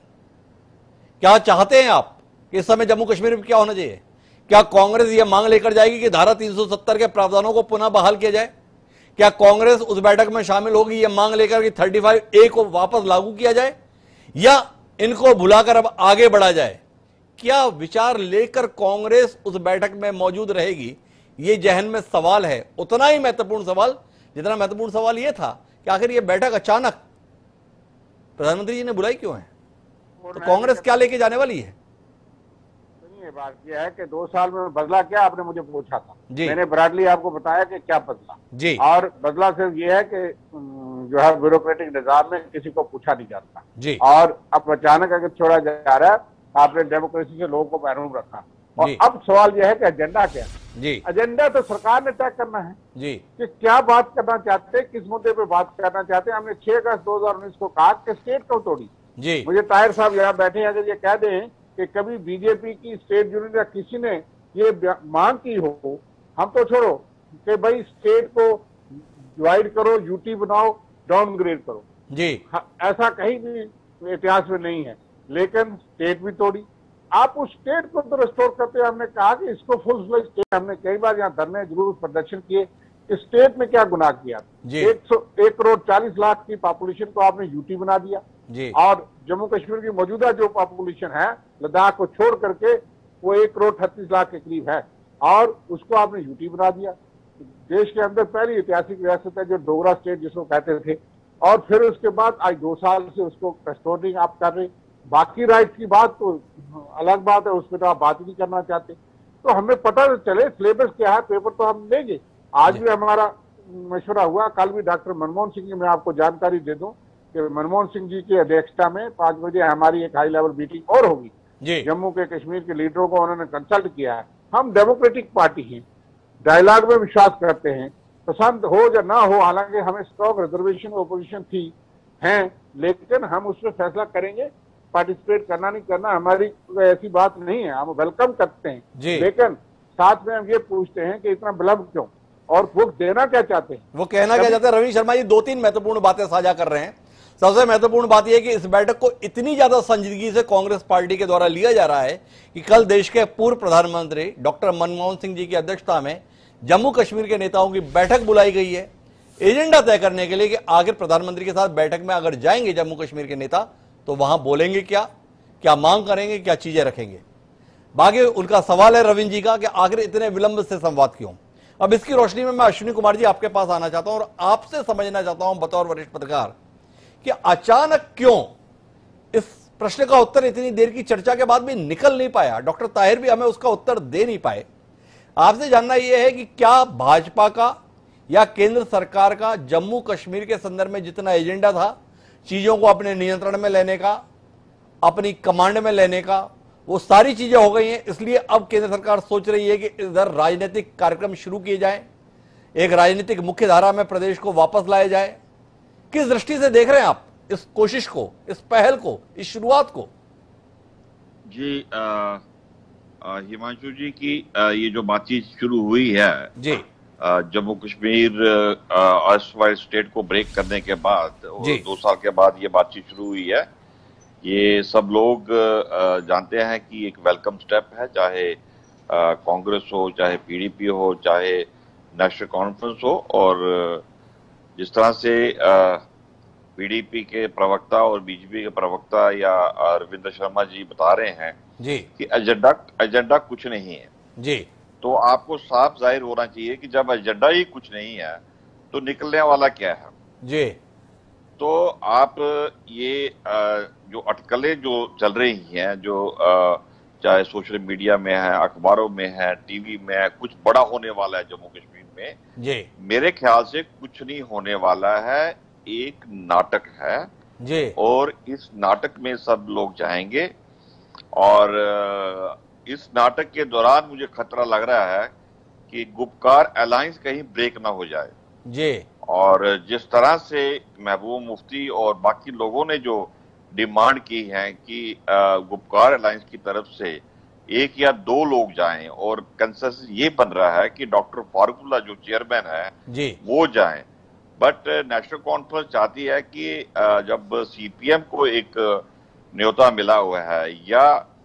क्या चाहते हैं आप इस समय जम्मू कश्मीर में क्या होना चाहिए? क्या कांग्रेस यह मांग लेकर जाएगी कि धारा 370 के प्रावधानों को पुनः बहाल किया जाए? क्या कांग्रेस उस बैठक में शामिल होगी यह मांग लेकर कि 35A को वापस लागू किया जाए, या इनको भुलाकर अब आगे बढ़ा जाए? क्या विचार लेकर कांग्रेस उस बैठक में मौजूद रहेगी? ये जहन में सवाल है, उतना ही महत्वपूर्ण सवाल जितना महत्वपूर्ण सवाल यह था कि आखिर यह बैठक अचानक प्रधानमंत्री जी ने बुलाई क्यों है, तो कांग्रेस क्या लेके जाने वाली है? बात यह है कि 2 साल में बदला क्या, आपने मुझे पूछा था, मैंने ब्रॉडली आपको बताया कि क्या बदला जी। और बदला सिर्फ ये है कि जो है ब्यूरोक्रेटिक निजाम में किसी को पूछा नहीं जाता जी। और अब अचानक अगर छोड़ा जा रहा है, आपने डेमोक्रेसी से लोगों को महरूम रखा, और अब सवाल यह है कि एजेंडा क्या जी। एजेंडा तो सरकार ने तय करना है जी कि क्या बात करना चाहते, किस मुद्दे पे बात करना चाहते हैं। हमने 6 अगस्त 2019 को कहा कि स्टेट को तोड़ी जी। मुझे ताहिर साहब यहाँ बैठे हैं, अगर ये कह दें कि कभी बीजेपी की स्टेट यूनियन या किसी ने ये मांग की हो, हम तो छोड़ो कि भाई स्टेट को डिवाइड करो, यूटी बनाओ, डाउनग्रेड करो जी, ऐसा कहीं भी इतिहास में नहीं है, लेकिन स्टेट भी तोड़ी। आप उस स्टेट को तो रिस्टोर करते हैं। हमने कहा कि इसको फुल फ्लेज स्टेट, हमने कई बार यहाँ धरने जरूर प्रदर्शन किए, इस स्टेट में क्या गुनाह किया। 1 करोड़ 40 लाख की पॉपुलेशन को आपने यूटी बना दिया जी। और जम्मू कश्मीर की मौजूदा जो पॉपुलेशन है लद्दाख को छोड़ करके वो 1 करोड़ 38 लाख के करीब है, और उसको आपने यूटी बना दिया। देश के अंदर पहली ऐतिहासिक रियासत है जो डोगरा स्टेट जिसको कहते थे, और फिर उसके बाद आज 2 साल से उसको कस्टोडिंग आप कर रहे। बाकी राइट्स की बात तो अलग बात है, उसमें तो आप बात ही नहीं करना चाहते। तो हमें पता तो चले सिलेबस क्या है, पेपर तो हम लेंगे। आज भी हमारा मशवरा हुआ, कल भी डॉक्टर मनमोहन सिंह की मैं आपको जानकारी दे दूं कि मनमोहन सिंह जी की अध्यक्षता में 5 बजे हमारी एक हाई लेवल मीटिंग और होगी। जम्मू के कश्मीर के लीडरों को उन्होंने कंसल्ट किया है। हम डेमोक्रेटिक पार्टी हैं, डायलॉग में विश्वास करते हैं, पसंद हो या ना हो, हालांकि हमें स्ट्रॉन्ग रिजर्वेशन ओपोजिशन थी हैं, लेकिन हम उसमें फैसला करेंगे। पार्टिसिपेट करना नहीं करना हमारी ऐसी बात नहीं है, हम वेलकम करते हैं, लेकिन साथ में हम ये पूछते हैं कि इतना विलंब क्यों और वो देना क्या चाहते हैं, वो कहना क्या चाहते हैं। रवि शर्मा जी 2-3 महत्वपूर्ण बातें साझा कर रहे हैं। सबसे महत्वपूर्ण बात यह है कि इस बैठक को इतनी ज्यादा संजीदगी से कांग्रेस पार्टी के द्वारा लिया जा रहा है कि कल देश के पूर्व प्रधानमंत्री डॉक्टर मनमोहन सिंह जी की अध्यक्षता में जम्मू कश्मीर के नेताओं की बैठक बुलाई गई है एजेंडा तय करने के लिए कि आखिर प्रधानमंत्री के साथ बैठक में अगर जाएंगे जम्मू कश्मीर के नेता तो वहां बोलेंगे क्या, क्या मांग करेंगे, क्या चीजें रखेंगे। बाकी उनका सवाल है रविंद्र जी का कि आखिर इतने विलंब से संवाद क्यों। अब इसकी रोशनी में मैं अश्विनी कुमार जी आपके पास आना चाहता हूं और आपसे समझना चाहता हूं बतौर वरिष्ठ पत्रकार कि अचानक क्यों इस प्रश्न का उत्तर इतनी देर की चर्चा के बाद भी निकल नहीं पाया। डॉक्टर ताहिर भी हमें उसका उत्तर दे नहीं पाए। आपसे जानना यह है कि क्या भाजपा का या केंद्र सरकार का जम्मू कश्मीर के संदर्भ में जितना एजेंडा था, चीजों को अपने नियंत्रण में लेने का, अपनी कमांड में लेने का, वो सारी चीजें हो गई हैं, इसलिए अब केंद्र सरकार सोच रही है कि इधर राजनीतिक कार्यक्रम शुरू किए जाएं, एक राजनीतिक मुख्य धारा में प्रदेश को वापस लाया जाए। किस दृष्टि से देख रहे हैं आप इस कोशिश को, इस पहल को, इस शुरुआत को? जी हिमांशु जी की ये जो बातचीत शुरू हुई है जी जम्मू कश्मीर अस्थायी स्टेट को ब्रेक करने के बाद और 2 साल के बाद ये बातचीत शुरू हुई है, ये सब लोग जानते हैं कि एक वेलकम स्टेप है। चाहे कांग्रेस हो, चाहे पीडीपी हो, चाहे नेशनल कॉन्फ्रेंस हो। और जिस तरह से पीडीपी के प्रवक्ता और बीजेपी के प्रवक्ता या रविंद्र शर्मा जी बता रहे हैं जी कि एजेंडा कुछ नहीं है जी, तो आपको साफ जाहिर होना चाहिए कि जब एजेंडा ही कुछ नहीं है तो निकलने वाला क्या है जी। तो आप ये जो अटकलें जो चल रही हैं, जो चाहे सोशल मीडिया में है, अखबारों में है, टीवी में है, कुछ बड़ा होने वाला है जम्मू कश्मीर में जी, मेरे ख्याल से कुछ नहीं होने वाला है, एक नाटक है जी। और इस नाटक में सब लोग जाएंगे और इस नाटक के दौरान मुझे खतरा लग रहा है कि गुपकार अलायंस कहीं ब्रेक ना हो जाए जी। और जिस तरह से महबूब मुफ्ती और बाकी लोगों ने जो डिमांड की है कि गुपकार अलायंस की तरफ से 1 या 2 लोग जाएं और कंसेंसस ये बन रहा है कि डॉक्टर फारूकुल्लाह जो चेयरमैन है जी वो जाएं, बट नेशनल कॉन्फ्रेंस चाहती है कि जब सीपीएम को एक न्योता मिला हुआ है या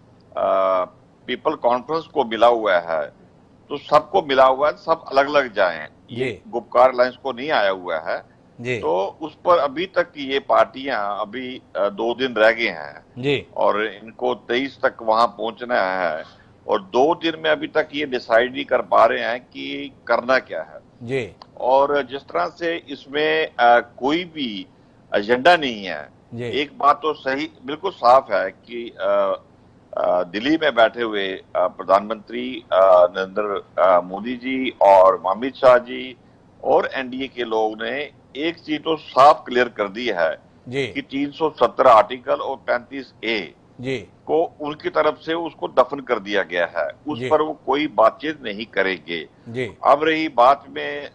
पीपल कॉन्फ्रेंस को मिला हुआ है तो सबको मिला हुआ है, सब अलग अलग जाएं। ये गुपकार अलायंस को नहीं आया हुआ है जी। तो उस पर अभी तक ये पार्टियां अभी 2 दिन रह गए हैं जी और इनको 23 तक वहां पहुंचना है और 2 दिन में अभी तक ये डिसाइड नहीं कर पा रहे हैं कि करना क्या है जी। और जिस तरह से इसमें कोई भी एजेंडा नहीं है, एक बात तो सही बिल्कुल साफ है कि दिल्ली में बैठे हुए प्रधानमंत्री नरेंद्र मोदी जी और अमित शाह जी और एनडीए के लोग ने एक चीज तो साफ क्लियर कर दी है कि 317 आर्टिकल और 35A जी को उनकी तरफ से उसको दफन कर दिया गया है, उस पर वो कोई बातचीत नहीं करेंगे जी। अब रही बात में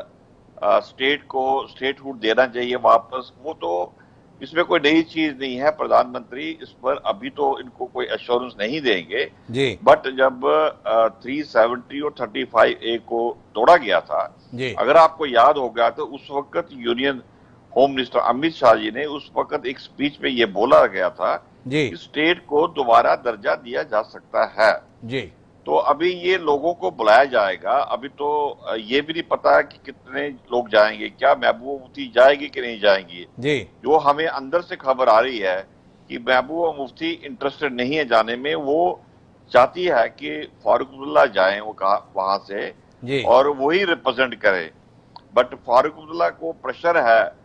स्टेट को स्टेटहुड देना चाहिए वापस, वो तो इसमें कोई नई चीज नहीं है। प्रधानमंत्री इस पर अभी तो इनको कोई एश्योरेंस नहीं देंगे जी। बट जब 370 और 35A को तोड़ा गया था जी। अगर आपको याद होगा तो उस वक्त union home minister Amit Shah ji ने उस वक्त एक स्पीच में ये बोला गया था जी। कि स्टेट को दोबारा दर्जा दिया जा सकता है जी। तो अभी ये लोगों को बुलाया जाएगा, अभी तो ये भी नहीं पता है कि कितने लोग जाएंगे, क्या महबूबा मुफ्ती जाएगी कि नहीं जाएंगी जी। जो हमें अंदर से खबर आ रही है कि महबूबा मुफ्ती इंटरेस्टेड नहीं है जाने में, वो चाहती है कि फारूकुल्लाह जाएं वो वहां से जी। और वही रिप्रेजेंट करे, बट फारूकुल्लाह को प्रेशर है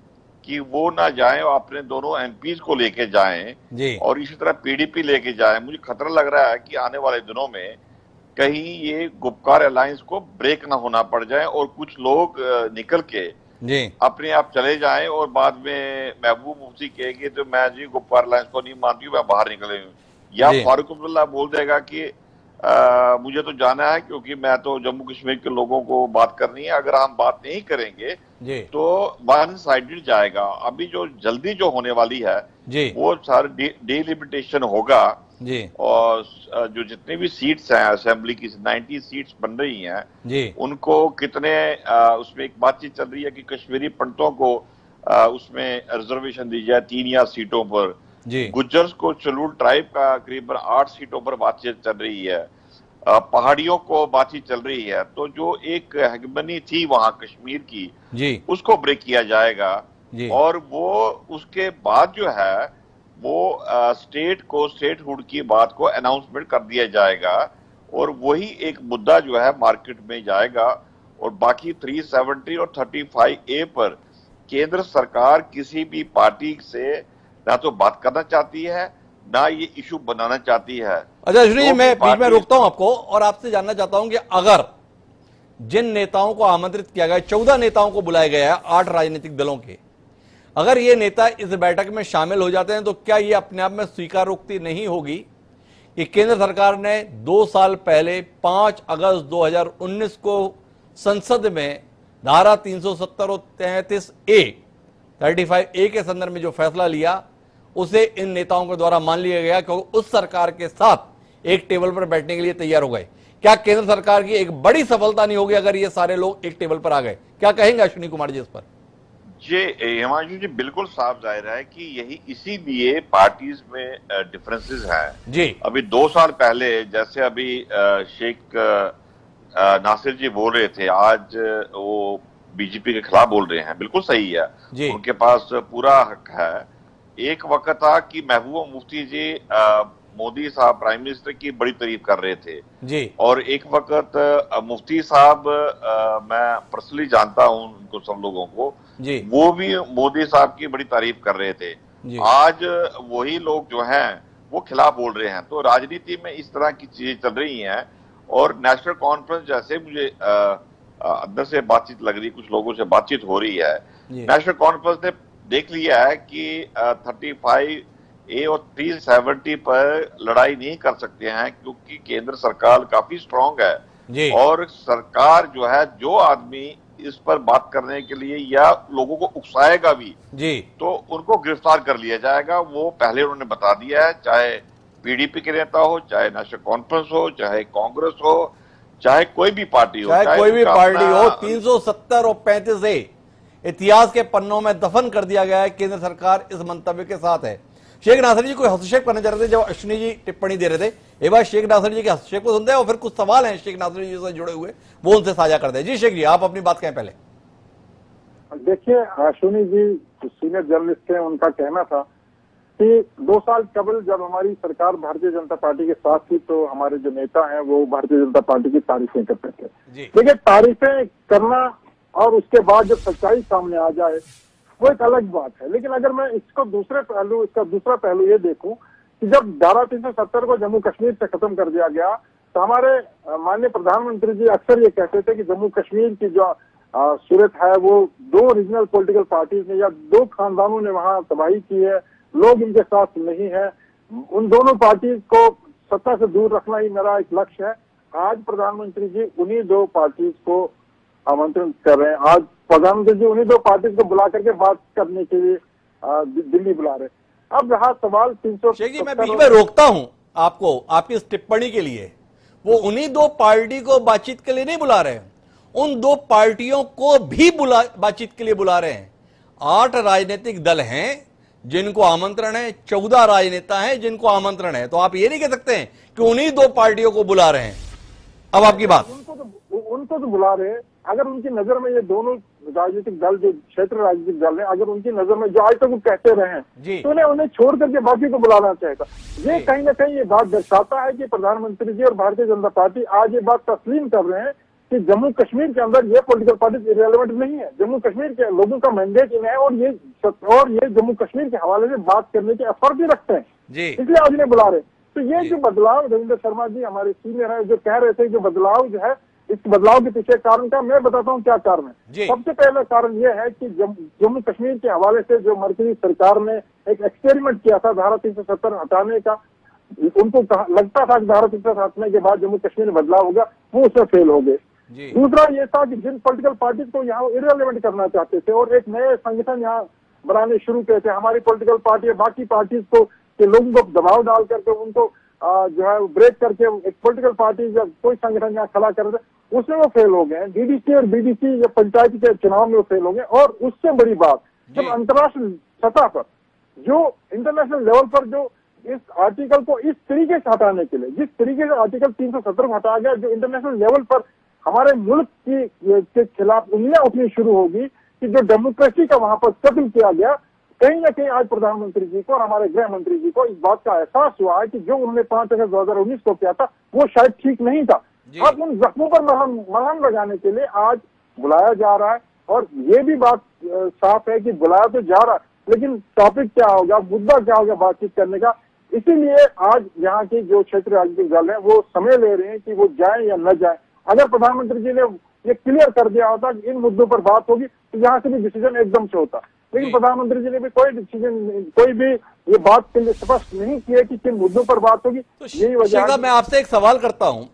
कि वो ना जाएं और अपने दोनों एमपीज को लेके जाएं और इसी तरह पीडीपी लेके जाएं। मुझे खतरा लग रहा है कि आने वाले दिनों में कहीं ये गुपकार अलायंस को ब्रेक ना होना पड़ जाए और कुछ लोग निकल के अपने आप चले जाएं और बाद में महबूब मुफ्ती कहेगी तो मैं जी गुपकार अलायंस को नहीं मानती हूँ, मैं बाहर निकले हूँ, या फारूक अब्दुल्ला बोल देगा कि मुझे तो जाना है क्योंकि मैं तो जम्मू कश्मीर के लोगों को बात करनी है। अगर हम बात नहीं करेंगे तो वन साइडेड जाएगा। अभी जो जल्दी जो होने वाली है वो सारे डिलिमिटेशन होगा और जो जितने भी सीट्स हैं असेंबली की 90 सीट्स बन रही हैं उनको कितने उसमें एक बातचीत चल रही है कि कश्मीरी पंडितों को उसमें रिजर्वेशन दी जाए 3 या सीटों पर। गुज्जर्स को शेड्यूल्ड ट्राइब का करीबन 8 सीटों पर बातचीत चल रही है, पहाड़ियों को बातचीत चल रही है। तो जो एक हेगमनी थी वहां कश्मीर की उसको ब्रेक किया जाएगा और वो उसके बाद जो है वो स्टेट को स्टेटहुड की बात को अनाउंसमेंट कर दिया जाएगा और वही एक मुद्दा जो है मार्केट में जाएगा। और बाकी 370 और 35A पर केंद्र सरकार किसी भी पार्टी से ना तो बात करना चाहती है ना ये इशू बनाना चाहती है। अच्छा अश्विनी जी, मैं बीच में रोकता हूं आपको और आपसे जानना चाहता हूं कि अगर जिन नेताओं को आमंत्रित किया गया, 14 नेताओं को बुलाया गया है 8 राजनीतिक दलों के, अगर ये नेता इस बैठक में शामिल हो जाते हैं तो क्या ये अपने आप में स्वीकारोक्ति नहीं होगी कि केंद्र सरकार ने 2 साल पहले 5 अगस्त 2019 को संसद में धारा 370 और 35A के संदर्भ में जो फैसला लिया उसे इन नेताओं के द्वारा मान लिया गया क्योंकि उस सरकार के साथ एक टेबल पर बैठने के लिए तैयार हो गए। क्या केंद्र सरकार की एक बड़ी सफलता नहीं होगी अगर ये सारे लोग एक टेबल पर आ गए? क्या कहेंगे अश्विनी कुमार जी इस पर? जी हिमांशु जी, बिल्कुल साफ जाहिर है कि यही इसीलिए पार्टीज में डिफरेंसेस हैं जी। अभी 2 साल पहले जैसे अभी शेख नासिर जी बोल रहे थे, आज वो बीजेपी के खिलाफ बोल रहे हैं, बिल्कुल सही है, उनके पास पूरा हक है। एक वक्त था कि महबूबा मुफ्ती जी मोदी साहब प्राइम मिनिस्टर की बड़ी तारीफ कर रहे थे जी, और एक वक्त मुफ्ती साहब मैं पर्सनली जानता हूं उनको, सब लोगों को जी, वो भी मोदी साहब की बड़ी तारीफ कर रहे थे। आज वही लोग जो हैं वो खिलाफ बोल रहे हैं। तो राजनीति में इस तरह की चीजें चल रही हैं और नेशनल कॉन्फ्रेंस जैसे मुझे अंदर से बातचीत लग रही, कुछ लोगों से बातचीत हो रही है, नेशनल कॉन्फ्रेंस ने देख लिया है कि 35A और 370 पर लड़ाई नहीं कर सकते हैं क्योंकि केंद्र सरकार काफी स्ट्रांग है और सरकार जो है जो आदमी इस पर बात करने के लिए या लोगों को उकसाएगा भी जी तो उनको गिरफ्तार कर लिया जाएगा। वो पहले उन्होंने बता दिया है, चाहे पीडीपी के नेता हो, चाहे नेशनल कॉन्फ्रेंस हो, चाहे कांग्रेस हो, चाहे कोई भी पार्टी हो, चाहे कोई भी पार्टी हो, 370 और 35A इतिहास के पन्नों में दफन कर दिया गया है। केंद्र सरकार इस मंतव्य के साथ है। शेख नासिर जी कोई हस्तक्षेप करना चाह रहे थे जब अश्विनी जी टिप्पणी दे रहे थे, एक बार शेख नासिर जी के हस्तक्षेप को सुनते हैं और फिर कुछ सवाल हैं शेख नासिर जी से जुड़े हुए वो उनसे साझा कर दे। जी शेख जी, आप अपनी बात कहें पहले। देखिए, अश्विनी जी सीनियर जर्नलिस्ट हैं, उनका कहना था कि 2 साल कबल जब हमारी सरकार भारतीय जनता पार्टी के साथ थी तो हमारे जो नेता हैं वो भारतीय जनता पार्टी की तारीफें करते थे। देखिए, तारीफें करना और उसके बाद जब सच्चाई सामने आ जाए वो एक अलग बात है। लेकिन अगर मैं इसका दूसरा पहलू ये देखूं कि जब धारा 370 को जम्मू कश्मीर से खत्म कर दिया गया तो हमारे माननीय प्रधानमंत्री जी अक्सर ये कहते थे कि जम्मू कश्मीर की जो सूरत है वो 2 रीजनल पॉलिटिकल पार्टीज ने या 2 खानदानों ने वहां तबाही की है, लोग इनके साथ नहीं है, उन दोनों पार्टीज को सत्ता से दूर रखना ही मेरा एक लक्ष्य है। आज प्रधानमंत्री जी उन्हीं 2 पार्टीज को आमंत्रण कर रहे हैं। आज प्रधानमंत्री जी उन्हीं 2 पार्टीज को बुला करके बात करने के लिए दिल्ली बुला रहे। अब रहा सवाल 300। शेख जी, मैं बीच में रोकता हूं आपको आपकी इस टिप्पणी के लिए। वो उन्हीं 2 पार्टी को बातचीत के लिए नहीं बुला रहे हैं, उन 2 पार्टियों को भी बातचीत के लिए बुला रहे हैं। 8 राजनीतिक दल हैं जिनको आमंत्रण है, 14 राजनेता हैं जिनको आमंत्रण है। तो आप ये नहीं कह सकते हैं कि उन्हीं 2 पार्टियों को बुला रहे हैं। अब आपकी बात। उनको तो बुला रहे हैं। अगर उनकी नजर में ये दोनों राजनीतिक दल जो क्षेत्र राजनीतिक दल हैं, अगर उनकी नजर में जो आज तक वो कहते रहे हैं तो उन्हें छोड़ करके बाकी को बुलाना चाहेगा। ये कहीं ना कहीं ये बात दर्शाता है कि प्रधानमंत्री जी और भारतीय जनता पार्टी आज ये बात तस्लीम कर रहे हैं कि जम्मू कश्मीर के अंदर ये पॉलिटिकल पार्टी इरेलेवेंट नहीं है। जम्मू कश्मीर के लोगों का मैंडेट इन्हें है और ये जम्मू कश्मीर के हवाले से बात करने के एफर्ट भी रखते हैं, इसलिए आज इन्हें बुला रहे। तो ये जो बदलाव रविंद्र शर्मा जी हमारे सीनियर है जो कह रहे थे, जो बदलाव जो है, इस बदलाव के पीछे कारण का मैं बताता हूँ क्या कारण है। सबसे पहला कारण यह है कि जम्मू कश्मीर के हवाले से जो मरकजी सरकार ने एक एक्सपेरिमेंट किया था धारा 370 हटाने का, उनको लगता था कि धारा 370 हटने के बाद जम्मू कश्मीर में बदलाव होगा, वो उसमें फेल हो गए। दूसरा ये था कि जिन पॉलिटिकल पार्टी को यहाँ इरेलेवेंट करना चाहते थे और एक नए संगठन यहाँ बनाने शुरू किए थे, हमारी पॉलिटिकल पार्टी बाकी पार्टीज को के लोगों को दबाव डाल करके उनको जो है ब्रेक करके एक पॉलिटिकल पार्टी या कोई संगठन यहाँ खड़ा कर रहे, उसमें वो फेल हो गए। डीडीसी और बीडीसी या पंचायत के चुनाव में वो फेल हो गए। और उससे बड़ी बात, जब अंतर्राष्ट्रीय सतह पर जो इंटरनेशनल लेवल पर जो इस आर्टिकल को इस तरीके से हटाने के लिए, जिस तरीके से आर्टिकल 370 को हटाया गया, जो इंटरनेशनल लेवल पर हमारे मुल्क के खिलाफ उंगलियां उठनी शुरू होगी कि जो डेमोक्रेसी का वहां पर कत्ल किया गया, कहीं ना कहीं आज प्रधानमंत्री जी को और हमारे गृह मंत्री जी को इस बात का एहसास हुआ है कि जो उन्होंने 5 अगस्त 2019 को किया था वो शायद ठीक नहीं था। अब उन जख्मों पर मलहम लगाने के लिए आज बुलाया जा रहा है। और ये भी बात साफ है कि बुलाया तो जा रहा है, लेकिन टॉपिक क्या होगा, मुद्दा क्या होगा बातचीत करने का। इसीलिए आज यहाँ के जो क्षेत्रीय राजनीतिक दल है वो समय ले रहे हैं कि वो जाए या न जाए। अगर प्रधानमंत्री जी ने ये क्लियर कर दिया होता कि इन मुद्दों पर बात होगी तो यहाँ से भी डिसीजन एकदम से होता, लेकिन प्रधानमंत्री जी ने भी कोई डिसीजन, कोई भी ये बात के लिए स्पष्ट नहीं किया कि किन मुद्दों पर बात होगी। तो यही वजह। मैं आपसे एक सवाल करता हूं,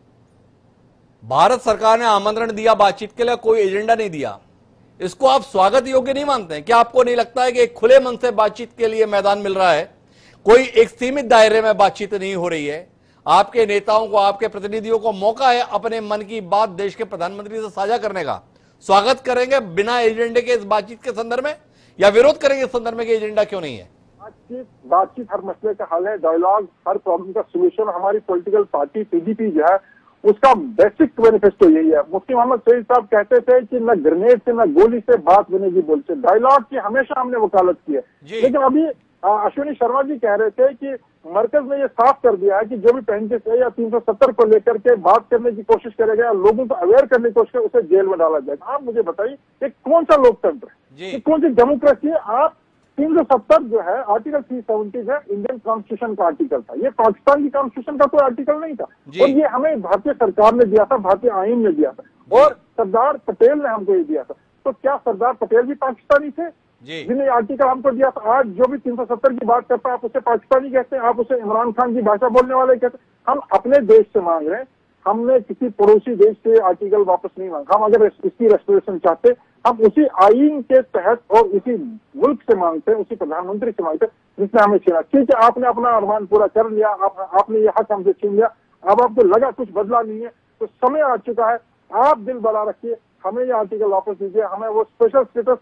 भारत सरकार ने आमंत्रण दिया बातचीत के लिए, कोई एजेंडा नहीं दिया, इसको आप स्वागत योग्य नहीं मानते हैं? क्या आपको नहीं लगता है कि एक खुले मन से बातचीत के लिए मैदान मिल रहा है, कोई एक सीमित दायरे में बातचीत नहीं हो रही है? आपके नेताओं को, आपके प्रतिनिधियों को मौका है अपने मन की बात देश के प्रधानमंत्री से साझा करने का। स्वागत करेंगे बिना एजेंडे के इस बातचीत के संदर्भ में, या विरोध करेंगे इस संदर्भ में कि एजेंडा क्यों नहीं है? बातचीत हर मसले का हल है, डायलॉग हर प्रॉब्लम का सोल्यूशन। हमारी पॉलिटिकल पार्टी पीडीपी जो है उसका बेसिक मैनिफेस्टो यही है। मुफ्ती मोहम्मद सईद साहब कहते थे कि न ग्रेनेड से न गोली से बात बनेगी, बोलते डायलॉग की हमेशा हमने वकालत की है। लेकिन अभी अश्विनी शर्मा जी कह रहे थे कि मरकज ने ये साफ कर दिया है कि जो भी 35 या 370 को लेकर के बात करने की कोशिश करेगा, लोगों को अवेयर करने की कोशिश करे, उसे जेल में डाला जाएगा। आप मुझे बताइए ये कौन सा लोकतंत्र है, ये कौन सी डेमोक्रेसी है? आप 370 जो है आर्टिकल 370 है, इंडियन कॉन्स्टिट्यूशन का आर्टिकल था, ये पाकिस्तान की कॉन्स्टिट्यूशन का कोई आर्टिकल नहीं था। और ये हमें भारतीय सरकार ने दिया था, भारतीय आईन ने दिया था और सरदार पटेल ने हमको ये दिया था। तो क्या सरदार पटेल भी पाकिस्तानी थे जिन्हें आर्टिकल हमको दिया था? आज जो भी 370 की बात करता है आप उसे पाकिस्तानी कहते हैं, आप उसे इमरान खान की भाषा बोलने वाले कहते हैं। हम अपने देश से मांग रहे हैं, हमने किसी पड़ोसी देश से आर्टिकल वापस नहीं मांगा। हम अगर इसकी रेस्टोरेशन चाहते हम उसी आईन के तहत और उसी मुल्क से मांगते हैं, उसी प्रधानमंत्री से मांगते हैं जिसने हमें छीना। ठीक है, आपने अपना अरमान पूरा कर लिया, आपने ये हक हमसे छीन लिया, अब आपको लगा कुछ बदला नहीं है, तो समय आ चुका है, आप दिल बड़ा रखिए, हमें ये आर्टिकल वापस दीजिए, हमें वो स्पेशल स्टेटस,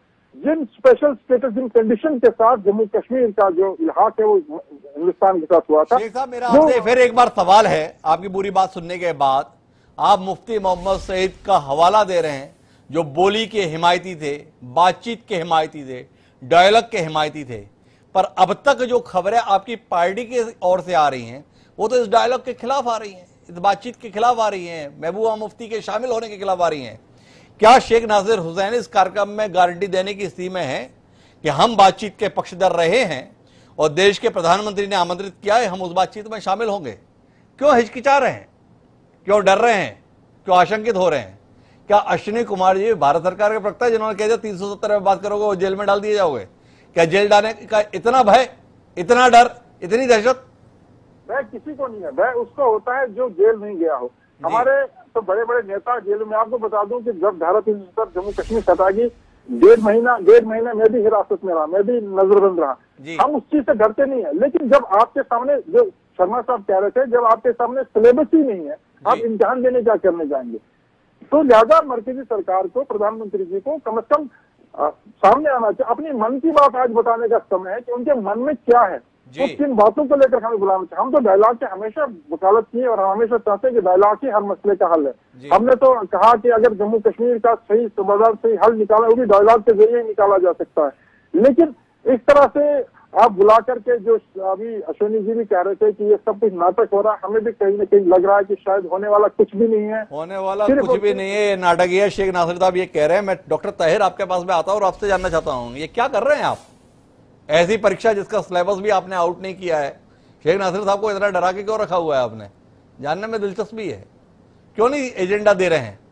जिन कंडीशन के साथ जम्मू कश्मीर का जो इल्हाक है वो हिंदुस्तान के साथ हुआ था। शेख साहब, मेरा आपसे फिर एक बार सवाल है, आपकी पूरी बात सुनने के बाद आप मुफ्ती मोहम्मद सईद का हवाला दे रहे हैं, जो बोली के हिमायती थे, बातचीत के हिमायती थे, डायलॉग के हिमायती थे, पर अब तक जो खबरें आपकी पार्टी की ओर से आ रही हैं वो तो इस डायलॉग के खिलाफ आ रही हैं, इस बातचीत के खिलाफ आ रही हैं, महबूबा मुफ्ती के शामिल होने के खिलाफ आ रही हैं। क्या शेख नासिर हुसैन इस कार्यक्रम में गारंटी देने की स्थिति में है कि हम बातचीत के पक्षधर रहे हैं और देश के प्रधानमंत्री ने आमंत्रित किया है, हम उस बातचीत में शामिल होंगे? क्यों हिचकिचा रहे हैं, क्यों डर रहे हैं, क्यों आशंकित हो रहे हैं? क्या अश्विनी कुमार जी भारत सरकार के प्रवक्ता जिन्होंने कह दिया 370 में बात करोगे वो जेल में डाल दिए जाओगे, क्या जेल डालने का इतना भय, इतना डर, इतनी दहशत? भय किसी को नहीं है, भय उसको होता है जो जेल नहीं गया हो। हमारे तो बड़े बड़े नेता जेल में, आपको बता दूं कि जब धारा 370 जम्मू कश्मीर हटाएगी, 1.5 महीना मैं भी हिरासत में रहा, मैं भी नजरबंद रहा, हम उस चीज से डरते नहीं है। लेकिन जब आपके सामने, जो शर्मा साहब कह रहे थे, जब आपके सामने सिलेबस ही नहीं है, आप इम्तिहान देने क्या करने जाएंगे? तो ज्यादा मरकजी सरकार को, प्रधानमंत्री जी को कम से कम सामने आना चाहिए, अपनी मन की बात आज बताने का समय है कि उनके मन में क्या है, तो किन बातों को लेकर हमें बुलाना चाहिए। हम तो डायलॉग के हमेशा वकालत की और हम हमेशा चाहते हैं कि डायलॉग ही हर मसले का हल है। हमने तो कहा कि अगर जम्मू कश्मीर का सही समाधान, सही हल निकाला, वो भी डायलॉग के जरिए निकाला जा सकता है। लेकिन इस तरह से आप बुला करके जो अभी अश्विनी जी भी कह रहे थे कि ये सब कुछ नाटक हो रहा है, हमें भी कहीं ना कहीं लग रहा है कि शायद होने वाला कुछ भी नहीं है, होने वाला कुछ भी नहीं है, ये नाटक है। शेख नासिर साहब ये कह रहे हैं। मैं डॉक्टर ताहिर आपके पास में आता हूं और आपसे जानना चाहता हूं, ये क्या कर रहे हैं आप? ऐसी परीक्षा जिसका सिलेबस भी आपने आउट नहीं किया है, शेख नासिर साहब को इतना डरा के क्यों रखा हुआ है आपने? जानने में दिलचस्पी है, क्यों नहीं एजेंडा दे रहे हैं?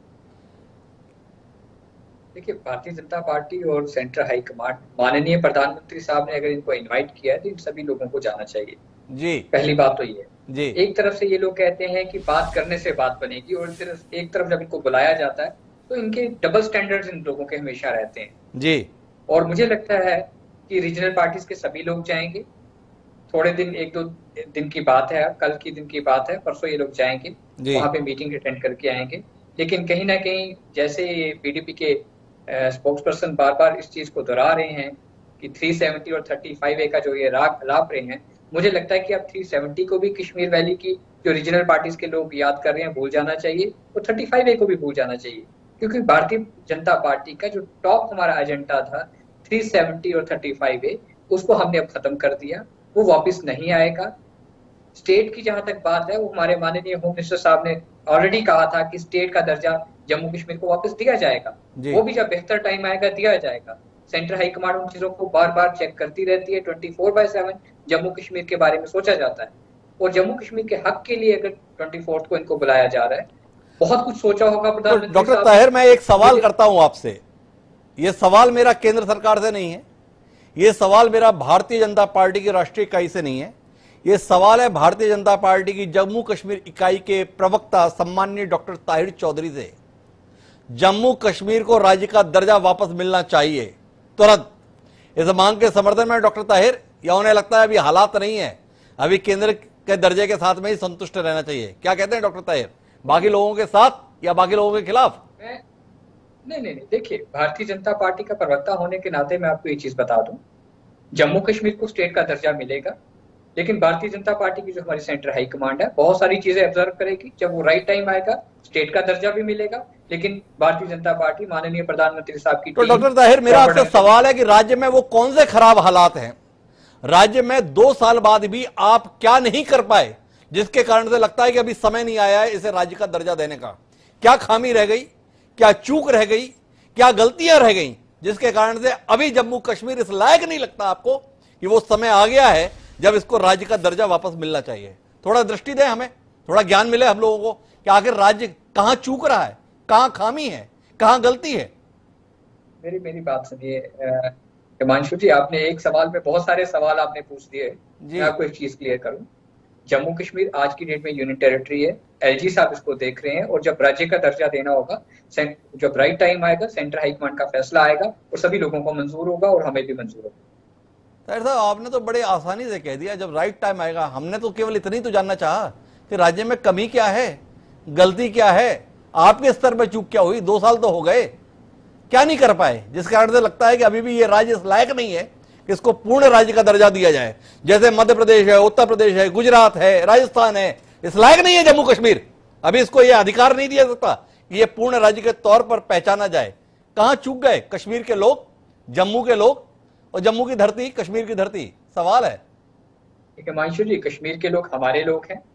देखिए, भारतीय जनता पार्टी और सेंट्रल हाईकमांड, माननीय प्रधानमंत्री साहब ने अगर इनको इनवाइट किया है तो इन सभी लोगों को जाना चाहिए जी। पहली बात तो ये है जी। एक तरफ से ये लोग कहते हैं कि बात करने से बात बनेगी, और एक तरफ जब इनको बुलाया जाता है तो इनके डबल स्टैंडर्ड्स इन लोगों के हमेशा रहते हैं जी। और मुझे लगता है कि रीजनल पार्टीज के सभी लोग जाएंगे, थोड़े दिन, 1-2 दिन की बात है, कल की दिन की बात है, परसों ये लोग जाएंगे, वहां पे मीटिंग अटेंड करके आएंगे। लेकिन कहीं ना कहीं जैसे पीडीपी के स्पोक्स पर्सन बार बार इस चीज को दोहरा रहे हैं कि 370 और 35A का जो ये राग अलाप रहे हैं, मुझे लगता है कि अब 370 को भी कश्मीर वैली की जो रीजनल पार्टीज के लोग याद कर रहे हैं भूल जाना चाहिए, और 35A को भी भूल जाना चाहिए, क्योंकि भारतीय जनता पार्टी का जो टॉप हमारा एजेंडा था 370 और 35A, उसको हमने अब खत्म कर दिया, वो वापस नहीं आएगा। स्टेट की जहां तक बात है, वो हमारे माननीय होम मिनिस्टर साहब ने ऑलरेडी कहा था कि स्टेट का दर्जा जम्मू कश्मीर को वापस दिया जाएगा, वो भी जब बेहतर टाइम आएगा दिया जाएगा। सेंट्रल हाईकमांड उन चीजों को बार बार चेक करती रहती है, 24/7 जम्मू कश्मीर के बारे में सोचा जाता है, और जम्मू कश्मीर के हक के लिए अगर 24 को इनको बुलाया जा रहा है, बहुत कुछ सोचा होगा प्रधानमंत्री। डॉक्टर ताहिर, मैं एक सवाल करता हूं आपसे, ये सवाल मेरा केंद्र सरकार से नहीं है, ये सवाल मेरा भारतीय जनता पार्टी की राष्ट्रीय इकाई से नहीं है, ये सवाल है भारतीय जनता पार्टी की जम्मू कश्मीर इकाई के प्रवक्ता सम्माननीय डॉक्टर ताहिर चौधरी से। जम्मू कश्मीर को राज्य का दर्जा वापस मिलना चाहिए तुरंत। इस मांग के समर्थन में डॉक्टर ताहिर, या उन्हें लगता है अभी हालात नहीं है, अभी केंद्र के दर्जे के साथ में ही संतुष्ट रहना चाहिए? क्या कहते हैं डॉक्टर ताहिर, बाकी लोगों के साथ या बाकी लोगों के खिलाफ? नहीं, देखिए, भारतीय जनता पार्टी का प्रवक्ता होने के नाते मैं आपको ये चीज बता दूं, जम्मू कश्मीर को स्टेट का दर्जा मिलेगा, लेकिन भारतीय जनता पार्टी की जो हमारी सेंट्रल हाईकमांड है बहुत सारी चीजें ऑब्जर्व करेगी, जब वो राइट टाइम आएगा स्टेट का दर्जा भी मिलेगा। लेकिन भारतीय जनता पार्टी माननीय प्रधानमंत्री साहब की तो डॉक्टर ताहिर, मेरा आपसे सवाल है कि राज्य में वो कौन से खराब हालात हैं, राज्य में 2 साल बाद भी आप क्या नहीं कर पाए, जिसके कारण से लगता है कि अभी समय नहीं आया है इसे राज्य का दर्जा देने का? क्या खामी रह गई, क्या चूक रह गई, क्या गलतियां रह गई, जिसके कारण से अभी जम्मू कश्मीर इस लायक नहीं लगता आपको कि वो समय आ गया है जब इसको राज्य का दर्जा वापस मिलना चाहिए? थोड़ा दृष्टि दें, हमें थोड़ा ज्ञान मिले हम लोगों को कि आखिर राज्य कहां चूक रहा है, कहां खामी है, कहां गलती है। मेरी बात सुनिए हिमांशु जी, आपने एक सवाल में बहुत सारे सवाल आपने पूछ दिए। मैं आपको एक चीज क्लियर करूं, जम्मू कश्मीर आज की डेट में यूनियन टेरिटरी है, एलजी साहब इसको देख रहे हैं, और जब राज्य का दर्जा देना होगा, जब राइट टाइम आएगा, सेंट्रल हाईकमांड का फैसला आएगा और सभी लोगों को मंजूर होगा और हमें भी मंजूर होगा। ताहिर साहब, आपने तो बड़े आसानी से कह दिया जब राइट टाइम आएगा। हमने तो केवल इतनी तो जानना चाहा कि राज्य में कमी क्या है, गलती क्या है, आपके स्तर पर चूक क्या हुई? 2 साल तो हो गए, क्या नहीं कर पाए जिस कारण से लगता है कि अभी भी ये राज्य इस लायक नहीं है कि इसको पूर्ण राज्य का दर्जा दिया जाए? जैसे मध्य प्रदेश है, उत्तर प्रदेश है, गुजरात है, राजस्थान है, इस लायक नहीं है जम्मू कश्मीर, अभी इसको ये अधिकार नहीं दिया सकता कि ये पूर्ण राज्य के तौर पर पहचाना जाए। कहां चूक गए कश्मीर के लोग, जम्मू के लोग, और जम्मू की धरती, कश्मीर की धरती? सवाल है। ठीक है हिमांशु जी, कश्मीर के लोग हमारे लोग हैं,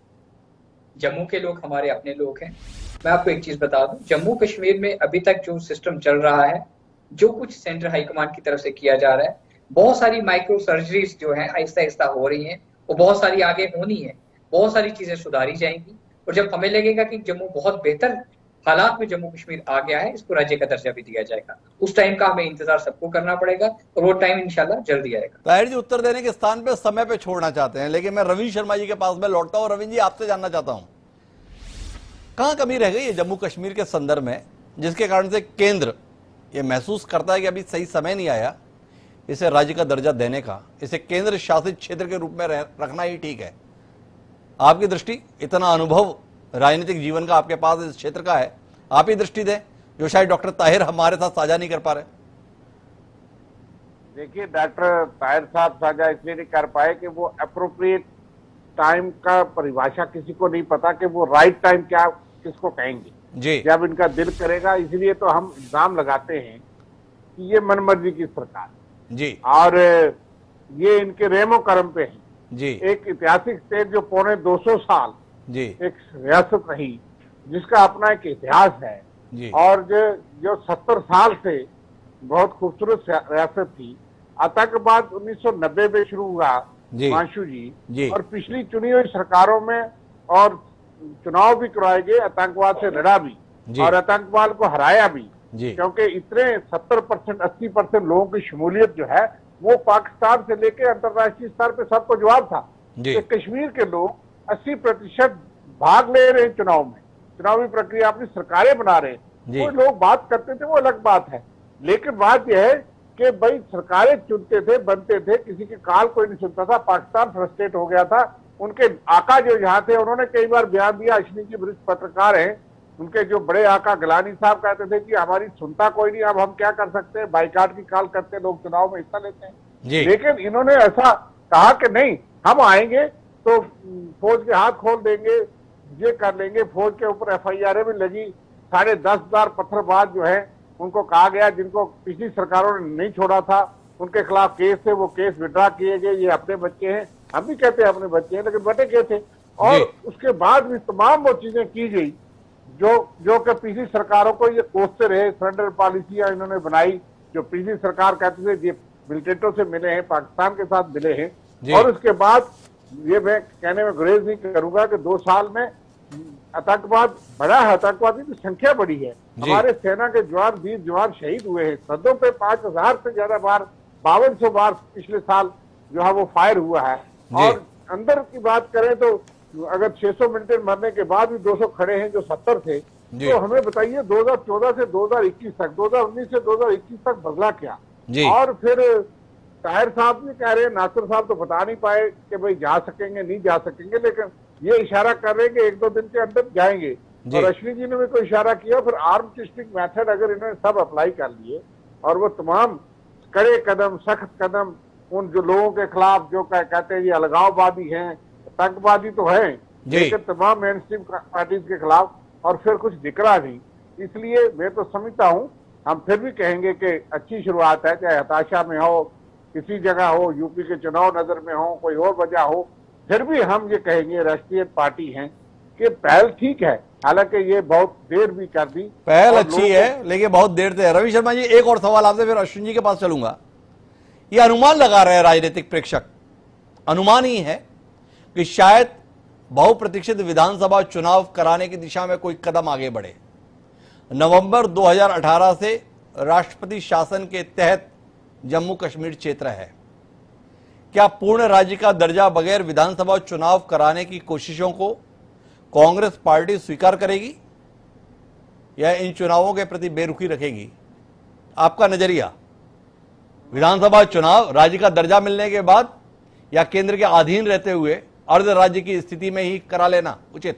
जम्मू के लोग हमारे अपने लोग हैं। मैं आपको एक चीज बता दूं, जम्मू कश्मीर में अभी तक जो सिस्टम चल रहा है, जो कुछ सेंट्रल हाईकमांड की तरफ से किया जा रहा है, बहुत सारी माइक्रो सर्जरीज जो है आहिस्ता आहिस्ता हो रही हैं, वो बहुत सारी आगे होनी है, बहुत सारी चीजें सुधारी जाएंगी, और जब हमें लगेगा कि जम्मू बहुत बेहतर हालात में जम्मू कश्मीर आ गया है, इसको राज्य का दर्जा भी दिया जाएगा। उस टाइम का हमें इंतजार सबको करना पड़ेगा, और वो टाइम इंशाल्लाह जल्दी आएगा। ताहिर जी, उत्तर देने के स्थान पे समय पे छोड़ना चाहते हैं, लेकिन मैं रविंद्र शर्मा जी के पास में लौटता हूं। रविंद्र जी, आपसे जानना चाहता हूं, कहां कमी रह गई है जम्मू कश्मीर के संदर्भ में, जिसके कारण से केंद्र ये महसूस करता है कि अभी सही समय नहीं आया इसे राज्य का दर्जा देने का, इसे केंद्र शासित क्षेत्र के रूप में रखना ही ठीक है? आपकी दृष्टि, इतना अनुभव राजनीतिक जीवन का आपके पास इस क्षेत्र का है, आप ही दृष्टि दें जो शायद डॉक्टर ताहिर हमारे साथ साझा नहीं कर पा रहे। देखिए, डॉक्टर ताहिर साहब साझा इसलिए नहीं कर पाए कि वो अप्रोप्रिएट टाइम का परिभाषा किसी को नहीं पता कि वो राइट टाइम क्या किसको कहेंगे जी। जब इनका दिल करेगा, इसलिए तो हम इल्जाम लगाते हैं कि ये मनमर्जी की सरकार जी। और ये इनके रेमो कर्म पे है जी। एक ऐतिहासिक स्टेट जो पौने 200 साल जी एक रियासत रही, जिसका अपना एक इतिहास है जी। और जो 70 साल से बहुत खूबसूरत रियासत थी। आतंकवाद 1990 में शुरू हुआ हिमांशु जी, और पिछली चुनी हुई सरकारों में और चुनाव भी करवाए गए, आतंकवाद से लड़ा भी और आतंकवाद को हराया भी, क्योंकि इतने 70% 80% लोगों की शमूलियत जो है वो पाकिस्तान से लेकर अंतर्राष्ट्रीय स्तर पे सबको जवाब था कि कश्मीर के लोग 80% भाग ले रहे हैं चुनाव में, चुनावी प्रक्रिया अपनी सरकारें बना रहे हैं। वो लोग बात करते थे वो अलग बात है, लेकिन बात यह है कि भाई सरकारें चुनते थे, बनते थे, किसी की काल कोई नहीं सुनता था। पाकिस्तान फ्रस्ट्रेट हो गया था। उनके आका जो यहाँ थे उन्होंने कई बार बयान दिया, अश्विनी जी वरिष्ठ पत्रकार हैं, उनके जो बड़े आका गिलानी साहब कहते थे कि हमारी सुनता कोई नहीं, अब हम क्या कर सकते हैं, बाइकाट की काल करते लोग, चुनाव में हिस्सा लेते हैं। लेकिन इन्होंने ऐसा कहा कि नहीं, हम आएंगे तो फौज के हाथ खोल देंगे, ये कर लेंगे। फौज के ऊपर FIR भी लगी, 10,500 पत्थरबाज जो है उनको कहा गया, जिनको पिछली सरकारों ने नहीं छोड़ा था, उनके खिलाफ केस थे, वो केस विड्रा किए गए। ये अपने बच्चे हैं, हम भी कहते हैं अपने बच्चे हैं, लेकिन बटे गए थे। और उसके बाद भी तमाम वो चीजें की गई जो कि पिछली सरकारों को ये कोसते रहे। सरेंडर पॉलिसियां इन्होंने बनाई, जो पिछली सरकार कहते थे ये मिलिटेंटों से मिले हैं, पाकिस्तान के साथ मिले हैं। और उसके बाद ये मैं कहने में गुरेज नहीं करूंगा कि 2 साल में आतंकवाद बढ़ा है, आतंकवादी की संख्या बढ़ी है। हमारे सेना के जवान, वीर जवान शहीद हुए हैं। सदों पे 5,000 से ज्यादा बार, 5200 बार पिछले साल जो है वो फायर हुआ है। और अंदर की बात करें तो अगर 600 मिलिटेंट मरने के बाद भी 200 खड़े हैं जो 70 थे, तो हमें बताइए 2014 से 2021 तक, 2019 से 2021 तक बदला क्या। और फिर ताहिर साहब भी कह रहे हैं, नासिर साहब तो बता नहीं पाए कि भाई जा सकेंगे नहीं जा सकेंगे, लेकिन ये इशारा कर रहे हैं कि 1-2 दिन के अंदर जाएंगे। और अश्विनी जी ने भी कोई इशारा किया। फिर आर्म ट्विस्टिंग मेथड अगर इन्होंने सब अप्लाई कर लिए और वो तमाम कड़े कदम, सख्त कदम उन जो लोगों के खिलाफ जो कहते हैं ये अलगाववादी हैं, आतंकवादी तो हैं, लेकिन तमाम मेन स्ट्रीम पार्टीज के खिलाफ, और फिर कुछ दिखरा नहीं। इसलिए मैं तो समझता हूँ हम फिर भी कहेंगे कि अच्छी शुरुआत है, चाहे हताशा में हो, किसी जगह हो, यूपी के चुनाव नजर में हो, कोई और वजह हो, फिर भी हम ये कहेंगे राष्ट्रीय पार्टी हैं कि पहल ठीक है। हालांकि ये बहुत देर भी कर दी, पहल अच्छी है लेकिन बहुत देर से। रवि शर्मा जी, एक और सवाल आपसे, फिर अश्विन जी के पास चलूंगा। ये अनुमान लगा रहे हैं राजनीतिक प्रेक्षक, अनुमान ही है कि शायद बहुप्रतीक्षित विधानसभा चुनाव कराने की दिशा में कोई कदम आगे बढ़े। नवंबर 2018 से राष्ट्रपति शासन के तहत जम्मू कश्मीर क्षेत्र है। क्या पूर्ण राज्य का दर्जा बगैर विधानसभा चुनाव कराने की कोशिशों को कांग्रेस पार्टी स्वीकार करेगी या इन चुनावों के प्रति बेरुखी रखेगी? आपका नजरिया, विधानसभा चुनाव राज्य का दर्जा मिलने के बाद या केंद्र के अधीन रहते हुए अर्ध राज्य की स्थिति में ही करा लेना उचित?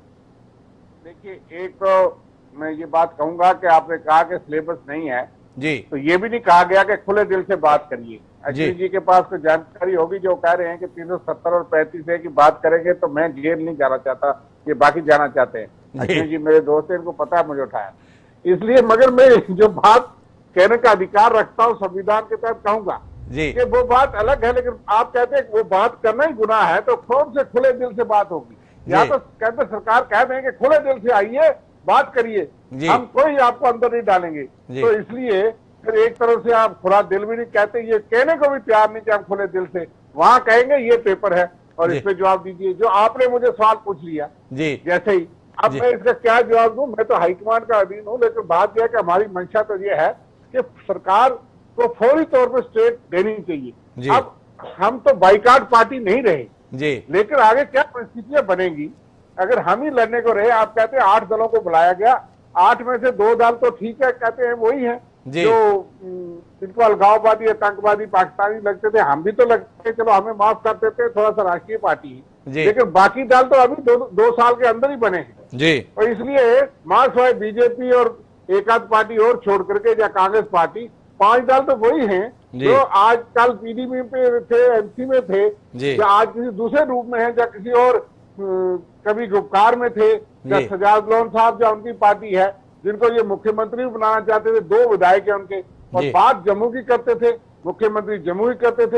देखिए, एक तो मैं ये बात कहूंगा कि आपने कहा कि सिलेबस नहीं है जी, तो ये भी नहीं कहा गया कि खुले दिल से बात करिए। अश्विनी जी के पास कोई जानकारी होगी जो कह रहे हैं कि 370 और 35 है की बात करेंगे तो मैं जेल नहीं जाना चाहता, ये बाकी जाना चाहते हैं। अश्विनी जी मेरे दोस्त हैं, इनको पता है मुझे उठाया, इसलिए। मगर मैं जो बात कहने का अधिकार रखता हूँ संविधान के तहत कहूंगा कि वो बात अलग है, लेकिन आप कहते हैं वो बात करना ही गुनाह है, तो कौन से खुले दिल से बात होगी? या तो केंद्र सरकार कह दें कि खुले दिल से आइए, बात करिए, हम कोई आपको अंदर नहीं डालेंगे। तो इसलिए फिर एक तरफ से आप खुला दिल भी नहीं कहते, ये कहने को भी तैयार नहीं कि आप खुले दिल से, वहां कहेंगे ये पेपर है और इस पे जवाब दीजिए। जो आपने मुझे सवाल पूछ लिया जैसे ही, अब मैं इसका क्या जवाब दूं? मैं तो हाईकमान का अधीन हूं, लेकिन बात यह है कि हमारी मंशा तो ये है कि सरकार को फौरी तौर पर स्टेट देनी चाहिए। अब हम तो बाइकाट पार्टी नहीं रहे, लेकिन आगे क्या परिस्थितियां बनेगी अगर हम ही लड़ने को रहे? आप कहते हैं 8 दलों को बुलाया गया, 8 में से 2 दल तो ठीक है, कहते हैं वही है जो जिनको अलगाववादी आतंकवादी पाकिस्तानी लगते थे, हम भी तो लगते थे, चलो हमें माफ कर देते हैं, थोड़ा सा राष्ट्रीय पार्टी है, लेकिन बाकी दल तो अभी 2 साल के अंदर ही बने हैं। और इसलिए मार्क्सवादी, बीजेपी और एक आध पार्टी और छोड़ करके या कांग्रेस पार्टी, 5 दल तो वही हैं जो आज कल पीडीपी पे थे, एमसी में थे, या आज किसी दूसरे रूप में है, या किसी और कभी गुप्कार में थे, या सजाद लोन साहब या उनकी पार्टी है, जिनको ये मुख्यमंत्री बनाना चाहते थे। 2 विधायक हैं उनके, और बात जम्मू की करते थे, मुख्यमंत्री जम्मू की करते थे।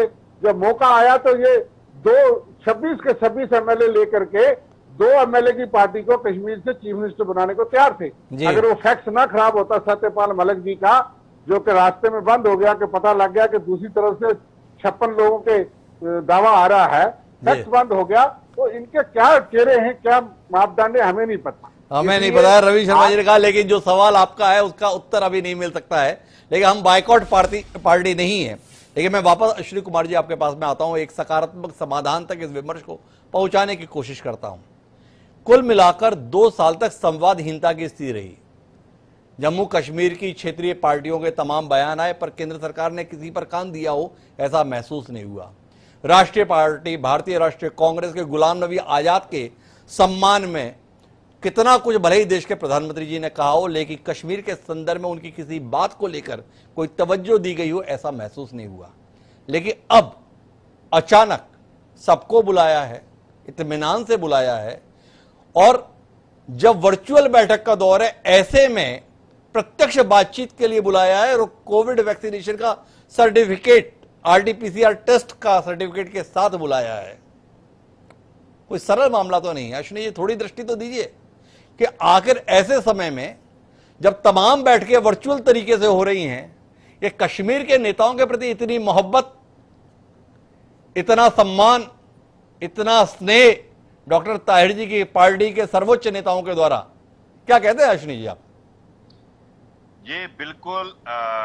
जब मौका आया तो ये 26 के 26 एमएलए लेकर के 2 एमएलए की पार्टी को कश्मीर से चीफ मिनिस्टर बनाने को तैयार थे। अगर वो फैक्ट ना खराब होता सत्यपाल मलिक जी का, जो कि रास्ते में बंद हो गया, कि पता लग गया कि दूसरी तरफ से 56 लोगों के दावा आ रहा है, फैक्ट बंद हो गया, तो इनके क्या चेहरे हैं, क्या मापदंड है, हमें नहीं पता। हमें नहीं पता है, रवि शर्मा जी ने कहा। लेकिन जो सवाल आपका है उसका उत्तर अभी नहीं मिल सकता है, लेकिन हम बाइकआउट पार्टी नहीं है। लेकिन मैं वापस अश्विनी कुमार जी आपके पास में आता हूं, एक सकारात्मक समाधान तक इस विमर्श को पहुंचाने की कोशिश करता हूं। कुल मिलाकर 2 साल तक संवादहीनता की स्थिति रही। जम्मू कश्मीर की क्षेत्रीय पार्टियों के तमाम बयान आए, पर केंद्र सरकार ने किसी पर कान दिया हो ऐसा महसूस नहीं हुआ। राष्ट्रीय पार्टी भारतीय राष्ट्रीय कांग्रेस के गुलाम नबी आजाद के सम्मान में कितना कुछ भले ही देश के प्रधानमंत्री जी ने कहा हो, लेकिन कश्मीर के संदर्भ में उनकी किसी बात को लेकर कोई तवज्जो दी गई हो ऐसा महसूस नहीं हुआ। लेकिन अब अचानक सबको बुलाया है, इत्मीनान से बुलाया है, और जब वर्चुअल बैठक का दौर है ऐसे में प्रत्यक्ष बातचीत के लिए बुलाया है, और कोविड वैक्सीनेशन का सर्टिफिकेट, आरटीपीसीआर टेस्ट का सर्टिफिकेट के साथ बुलाया है। कोई सरल मामला तो नहीं है। अश्विनी जी थोड़ी दृष्टि तो दीजिए कि आखिर ऐसे समय में जब तमाम बैठकें वर्चुअल तरीके से हो रही हैं, ये कश्मीर के नेताओं के प्रति इतनी मोहब्बत, इतना सम्मान, इतना स्नेह डॉक्टर ताहिर जी की पार्टी के सर्वोच्च नेताओं के द्वारा, क्या कहते हैं अश्विनी जी आप? ये बिल्कुल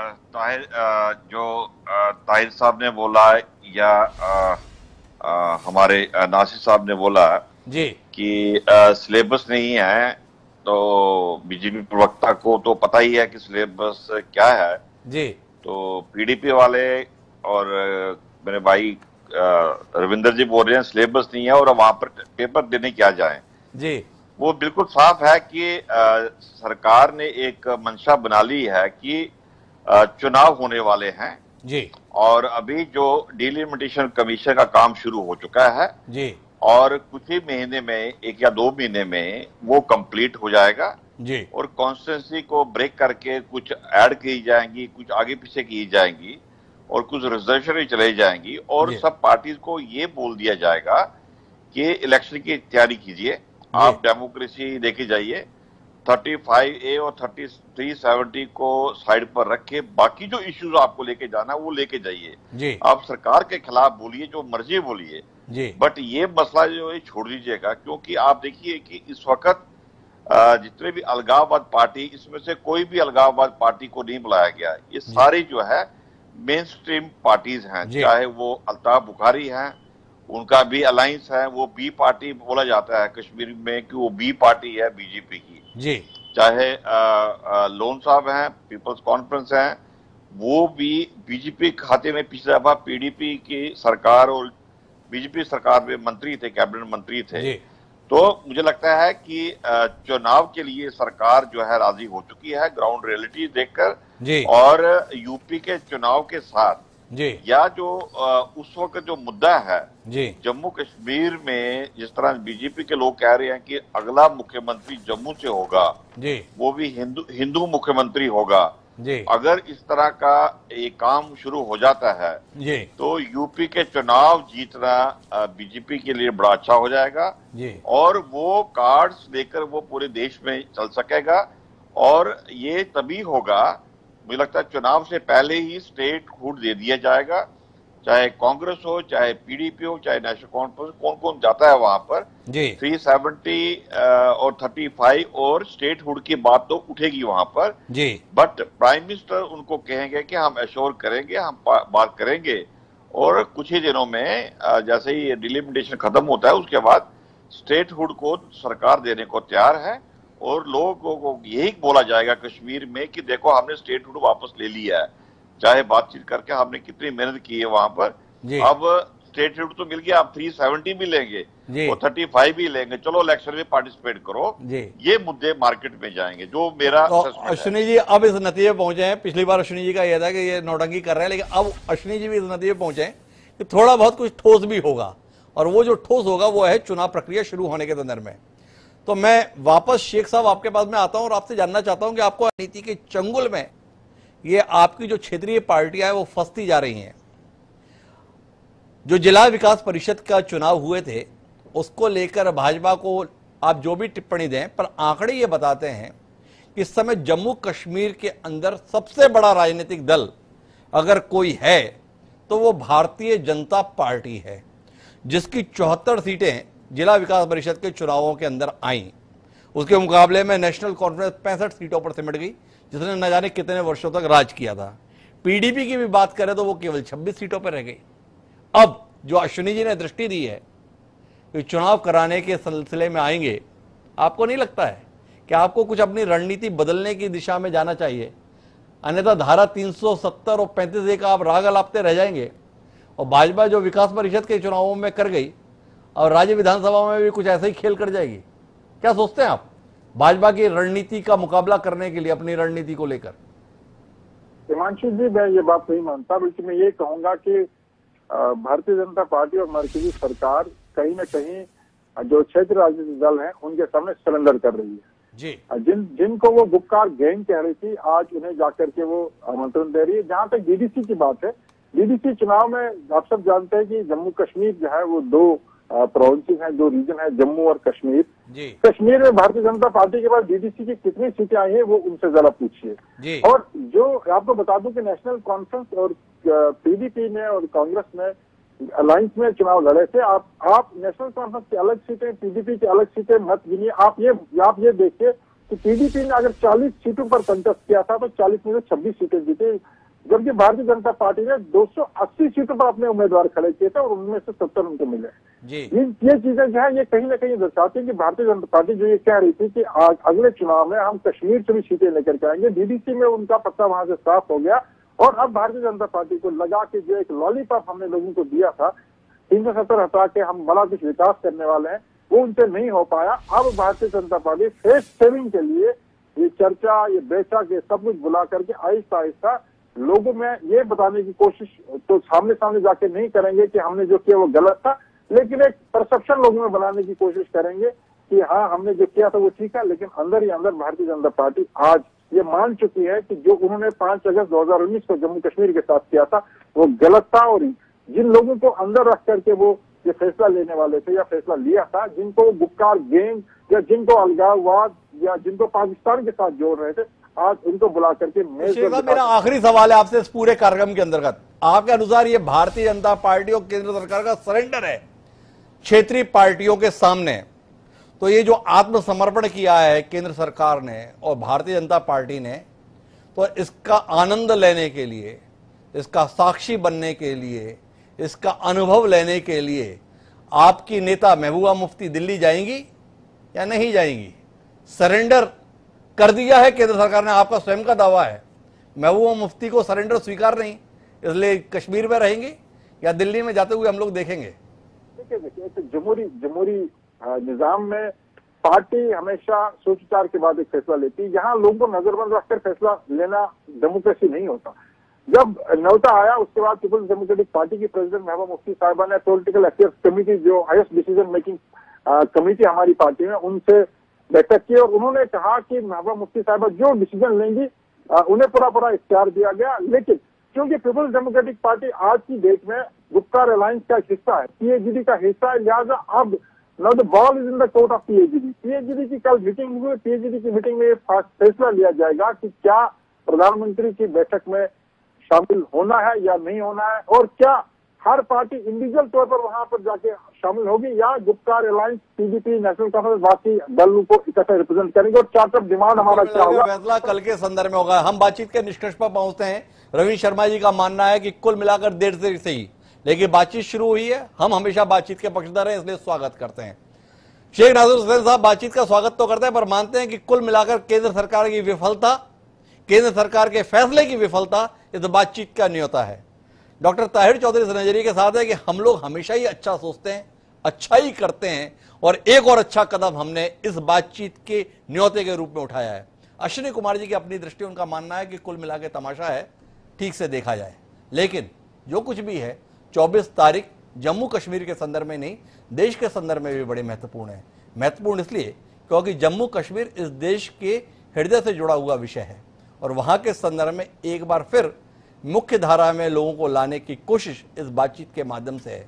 ताहिर साहब ने बोला या हमारे नासिर साहब ने बोला जी कि सिलेबस नहीं है, तो बीजेपी प्रवक्ता को तो पता ही है कि सिलेबस क्या है जी। तो पीडीपी वाले और मेरे भाई रविंदर जी बोल रहे हैं सिलेबस नहीं है और वहां पर पेपर देने क्या जाए जी। वो बिल्कुल साफ है कि सरकार ने एक मंशा बना ली है कि चुनाव होने वाले हैं जी, और अभी जो डिलिमिटेशन कमीशन का काम शुरू हो चुका है जी, और कुछ ही महीने में, 1 या 2 महीने में वो कंप्लीट हो जाएगा जी, और कॉन्स्टिट्यूंसी को ब्रेक करके कुछ ऐड की जाएंगी, कुछ आगे पीछे की जाएंगी और कुछ रिजर्वेशन चलाई जाएंगी और सब पार्टीज को ये बोल दिया जाएगा कि इलेक्शन की तैयारी कीजिए, आप डेमोक्रेसी लेके जाइए, 35A और 3370 को साइड पर रख के बाकी जो इश्यूज आपको लेके जाना वो लेके जाइए। आप सरकार के खिलाफ बोलिए, जो मर्जी बोलिए, बट ये मसला जो है छोड़ दीजिएगा, क्योंकि आप देखिए कि इस वक्त जितने भी अलगाववाद पार्टी, इसमें से कोई भी अलगाववाद पार्टी को नहीं बुलाया गया। ये सारी जो है मेन स्ट्रीम पार्टीज हैं, चाहे वो अल्ताफ बुखारी हैं, उनका भी अलायंस है, वो बी पार्टी बोला जाता है कश्मीर में कि वो बी पार्टी है बीजेपी की जी। चाहे लोन साहब हैं, पीपल्स कॉन्फ्रेंस हैं, वो भी बीजेपी खाते में पिछले दफा पीडीपी की सरकार और बीजेपी सरकार में मंत्री थे, कैबिनेट मंत्री थे। तो मुझे लगता है कि चुनाव के लिए सरकार जो है राजी हो चुकी है ग्राउंड रियलिटी देखकर, और यूपी के चुनाव के साथ या जो उस वक्त जो मुद्दा है जम्मू कश्मीर में, जिस तरह बीजेपी के लोग कह रहे हैं कि अगला मुख्यमंत्री जम्मू से होगा, वो भी हिंदू मुख्यमंत्री होगा, अगर इस तरह का एक काम शुरू हो जाता है तो यूपी के चुनाव जीतना बीजेपी के लिए बड़ा अच्छा हो जाएगा और वो कार्ड्स लेकर वो पूरे देश में चल सकेगा। और ये तभी होगा, मुझे लगता है चुनाव से पहले ही स्टेट हुड दे दिया जाएगा, चाहे कांग्रेस हो, चाहे पीडीपी हो, चाहे नेशनल कॉन्फ्रेंस, कौन कौन जाता है वहां पर 370 और 35 और स्टेट हुड की बात तो उठेगी वहां पर। बट प्राइम मिनिस्टर उनको कहेंगे कि हम एश्योर करेंगे, हम बात करेंगे और कुछ ही दिनों में जैसे ही डिलिमिटेशन खत्म होता है उसके बाद स्टेट हुड को सरकार देने को तैयार है और लोगों को यही बोला जाएगा कश्मीर में कि देखो हमने स्टेट हुड वापस ले लिया है, चाहे बातचीत करके हमने कितनी मेहनत की है वहां पर, अब स्टेट हुड तो मिल गया, आप 370 भी लेंगे और 35 भी लेंगे, चलो इलेक्शन में पार्टिसिपेट करो, ये मुद्दे मार्केट में जाएंगे जो मेरा। तो अश्विनी जी अब इस नतीजे पहुंचे हैं, पिछली बार अश्विनी जी का यह था कि ये नौटंकी कर रहे हैं, लेकिन अब अश्विनी जी भी इस नतीजे पहुंचे हैं कि थोड़ा बहुत कुछ ठोस भी होगा, और वो जो ठोस होगा वो है चुनाव प्रक्रिया शुरू होने के संदर्भ में। तो मैं वापस शेख साहब आपके पास में आता हूं और आपसे जानना चाहता हूं कि आपको नीति के चंगुल में ये आपकी जो क्षेत्रीय पार्टियां हैं वो फंसती जा रही हैं। जो जिला विकास परिषद का चुनाव हुए थे उसको लेकर भाजपा को आप जो भी टिप्पणी दें, पर आंकड़े ये बताते हैं कि इस समय जम्मू कश्मीर के अंदर सबसे बड़ा राजनीतिक दल अगर कोई है तो वो भारतीय जनता पार्टी है, जिसकी 74 सीटें जिला विकास परिषद के चुनावों के अंदर आईं। उसके मुकाबले में नेशनल कॉन्फ्रेंस 65 सीटों पर सिमट गई, जिसने न जाने कितने वर्षों तक राज किया था। पीडीपी की भी बात करें तो वो केवल 26 सीटों पर रह गई। अब जो अश्विनी जी ने दृष्टि दी है कि चुनाव कराने के सिलसिले में आएंगे, आपको नहीं लगता है कि आपको कुछ अपनी रणनीति बदलने की दिशा में जाना चाहिए? अन्यथा धारा 370 और 35A का आप राग अलापते रह जाएंगे और भाजपा जो विकास परिषद के चुनावों में कर गई और राज्य विधानसभा में भी कुछ ऐसा ही खेल कर जाएगी। क्या सोचते हैं आप भाजपा की रणनीति का मुकाबला करने के लिए, अपनी रणनीति को लेकर? हिमांशु जी, मैं ये बात नहीं मानता, बल्कि मैं ये कहूंगा कि भारतीय जनता पार्टी और मर्कजी सरकार कहीं न कहीं जो क्षेत्र राजनीतिक दल हैं उनके सामने सरेंडर कर रही है जी। जिनको वो गुपकार गैंग कह रही थी, आज उन्हें जाकर के वो आमंत्रण दे रही है। जहां तक डीडीसी की बात है, डीडीसी चुनाव में आप सब जानते हैं कि जम्मू कश्मीर जो है वो 2 प्रोविंसेस हैं, 2 रीजन है, जम्मू और कश्मीर। कश्मीर में भारतीय जनता पार्टी के पास डीडीसी की कितनी सीटें आई है वो उनसे जरा पूछिए। और जो आपको बता दूं कि नेशनल कॉन्फ्रेंस और पीडीपी ने और कांग्रेस ने अलायंस में चुनाव लड़े थे। आप नेशनल कॉन्फ्रेंस की अलग सीटें, पीडीपी की अलग सीटें मत गिनिए। आप ये देखिए कि पीडीपी ने अगर 40 सीटों पर कंटेस्ट किया था तो 40 में से 26 सीटें जीती, जबकि भारतीय जनता पार्टी ने 280 सीटों पर अपने उम्मीदवार खड़े किए थे और उनमें से 70 उनको मिले। ये चीजें जो है ये कहीं ना कहीं दर्शाती है कि भारतीय जनता पार्टी जो ये कह रही थी कि अगले चुनाव में हम कश्मीर से भी सीटें लेकर के आएंगे, डीडीसी में उनका पत्ता वहां से साफ हो गया। और अब भारतीय जनता पार्टी को लगा कि जो एक लॉलीपॉप हमने लोगों को दिया था 370 हटा के हम बड़ा कुछ विकास करने वाले हैं, वो उनसे नहीं हो पाया। अब Bharatiya Janata party face saving के लिए ये चर्चा, ये बैठक, ये सब कुछ बुला करके आहिस्ता आहिस्ता लोगों में ये बताने की कोशिश तो सामने जाके नहीं करेंगे कि हमने जो किया वो गलत था, लेकिन एक परसेप्शन लोगों में बनाने की कोशिश करेंगे कि हाँ हमने जो किया था वो ठीक है। लेकिन अंदर ही अंदर भारतीय जनता पार्टी आज ये मान चुकी है कि जो उन्होंने 5 अगस्त 2019 को जम्मू कश्मीर के साथ किया था वो गलत था। और जिन लोगों को अंदर रख करके वो ये फैसला लेने वाले थे या फैसला लिया था, जिनको गुपकार गैंग या जिनको अलगाववाद या जिनको पाकिस्तान के साथ जोड़ रहे थे, आज उनको बुला करके मेरा आखिरी सवाल है आपसे इस पूरे कार्यक्रम के अंतर्गत, आपके अनुसार ये भारतीय जनता पार्टी और केंद्र सरकार का सरेंडर है क्षेत्रीय पार्टियों के सामने? तो ये जो आत्मसमर्पण किया है केंद्र सरकार ने और भारतीय जनता पार्टी ने, तो इसका आनंद लेने के लिए, इसका साक्षी बनने के लिए, इसका अनुभव लेने के लिए आपकी नेता महबूबा मुफ्ती दिल्ली जाएंगी या नहीं जाएंगी? सरेंडर कर दिया है केंद्र सरकार ने, आपका स्वयं का दावा है। महबूबा मुफ्ती को सरेंडर स्वीकार नहीं, इसलिए कश्मीर में रहेंगी या दिल्ली में जाते हुए हम लोग देखेंगे? देखिए, जमहूरी निजाम में पार्टी हमेशा सोच विचार के बाद एक फैसला लेती है। यहाँ लोगों को नजरबंद रखकर फैसला लेना डेमोक्रेसी नहीं होता। जब न्योता आया उसके बाद पीपल्स डेमोक्रेटिक पार्टी की प्रेसिडेंट महबूबा मुफ्ती साहिबा ने पॉलिटिकल अफेयर्स कमेटी, जो हाईएस्ट डिसीजन मेकिंग कमेटी हमारी पार्टी में, उनसे बैठक की और उन्होंने कहा कि महबूबा मुफ्ती साहिबा जो डिसीजन लेंगी उन्हें पूरा इख्तियार दिया गया। लेकिन क्योंकि पीपल्स डेमोक्रेटिक पार्टी आज की डेट में गुपकार अलायंस का हिस्सा है, पीएचडी का हिस्सा है, लिहाजा अब now the ball is in the court of PhD की कल मीटिंग हुई। पीएचडी की मीटिंग में फैसला लिया जाएगा कि क्या प्रधानमंत्री की बैठक में शामिल होना है या नहीं होना है, और क्या हर पार्टी इंडिविजुअल तौर पर वहां पर जाके शामिल होगी या Gupkar alliance, PDP, National Conference बाकी दलों को इकट्ठा रिप्रेजेंट करेंगे। और चार्टर डिमांड हमारा क्या होगा, फैसला कल के संदर्भ में होगा। हम बातचीत के निष्कर्ष पर पहुंचते हैं। रवि शर्मा जी का मानना है कि कुल मिलाकर देर से सही, लेकिन बातचीत शुरू हुई है, हम हमेशा बातचीत के पक्षधर हैं, इसलिए स्वागत करते हैं। शेख नाज़िर हुसैन साहब बातचीत का स्वागत तो करते हैं, पर मानते हैं कि कुल मिलाकर केंद्र सरकार की विफलता, केंद्र सरकार के फैसले की विफलता इस बातचीत का न्योता है। डॉक्टर ताहिर चौधरी इस नजरिए के साथ है कि हम लोग हमेशा ही अच्छा सोचते हैं, अच्छा ही करते हैं, और एक और अच्छा कदम हमने इस बातचीत के न्योते के रूप में उठाया है। अश्विनी कुमार जी की अपनी दृष्टि, उनका मानना है कि कुल मिला के तमाशा है, ठीक से देखा जाए, लेकिन जो कुछ भी है 24 तारीख जम्मू कश्मीर के संदर्भ में नहीं, देश के संदर्भ में भी बड़े महत्वपूर्ण है। महत्वपूर्ण इसलिए क्योंकि जम्मू कश्मीर इस देश के हृदय से जुड़ा हुआ विषय है और वहां के संदर्भ में एक बार फिर मुख्य धारा में लोगों को लाने की कोशिश इस बातचीत के माध्यम से है।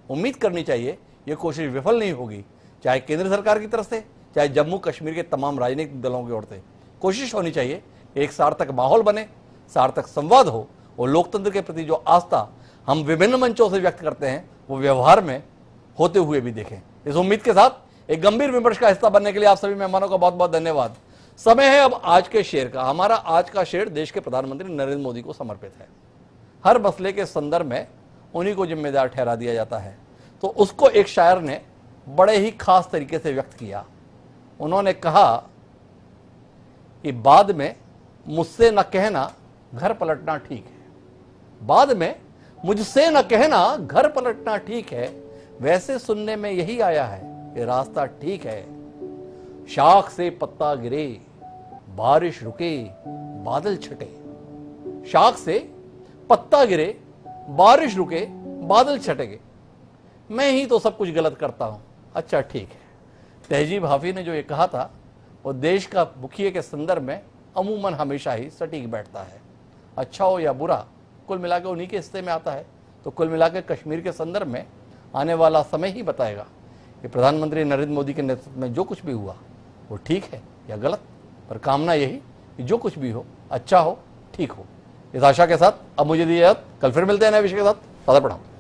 उम्मीद करनी चाहिए ये कोशिश विफल नहीं होगी, चाहे केंद्र सरकार की तरफ से, चाहे जम्मू कश्मीर के तमाम राजनीतिक दलों की ओर से। कोशिश होनी चाहिए एक सार्थक माहौल बने, सार्थक संवाद हो और लोकतंत्र के प्रति जो आस्था हम विभिन्न मंचों से व्यक्त करते हैं वो व्यवहार में होते हुए भी देखें। इस उम्मीद के साथ एक गंभीर विमर्श का हिस्सा बनने के लिए आप सभी मेहमानों का बहुत बहुत धन्यवाद। समय है अब आज के शेर का। हमारा आज का शेर देश के प्रधानमंत्री नरेंद्र मोदी को समर्पित है। हर मसले के संदर्भ में उन्हीं को जिम्मेदार ठहरा दिया जाता है, तो उसको एक शायर ने बड़े ही खास तरीके से व्यक्त किया। उन्होंने कहा कि बाद में मुझसे न कहना घर पलटना ठीक है, बाद में मुझसे न कहना घर पलटना ठीक है, वैसे सुनने में यही आया है कि रास्ता ठीक है। शाख से पत्ता गिरे बारिश रुके बादल छटे, शाख से पत्ता गिरे बारिश रुके बादल छटेगे, मैं ही तो सब कुछ गलत करता हूं, अच्छा ठीक है। तहजीब हाफी ने जो ये कहा था वो देश का मुखिया के संदर्भ में अमूमन हमेशा ही सटीक बैठता है। अच्छा हो या बुरा, कुल मिलाकर उन्हीं के हिस्से में आता है। तो कुल मिलाकर कश्मीर के संदर्भ में आने वाला समय ही बताएगा कि प्रधानमंत्री नरेंद्र मोदी के नेतृत्व में जो कुछ भी हुआ वो ठीक है या गलत, पर कामना यही कि जो कुछ भी हो अच्छा हो, ठीक हो। इस आशा के साथ अब मुझे दीजिए, कल फिर मिलते हैं नए विषय के साथ। सादर प्रणाम।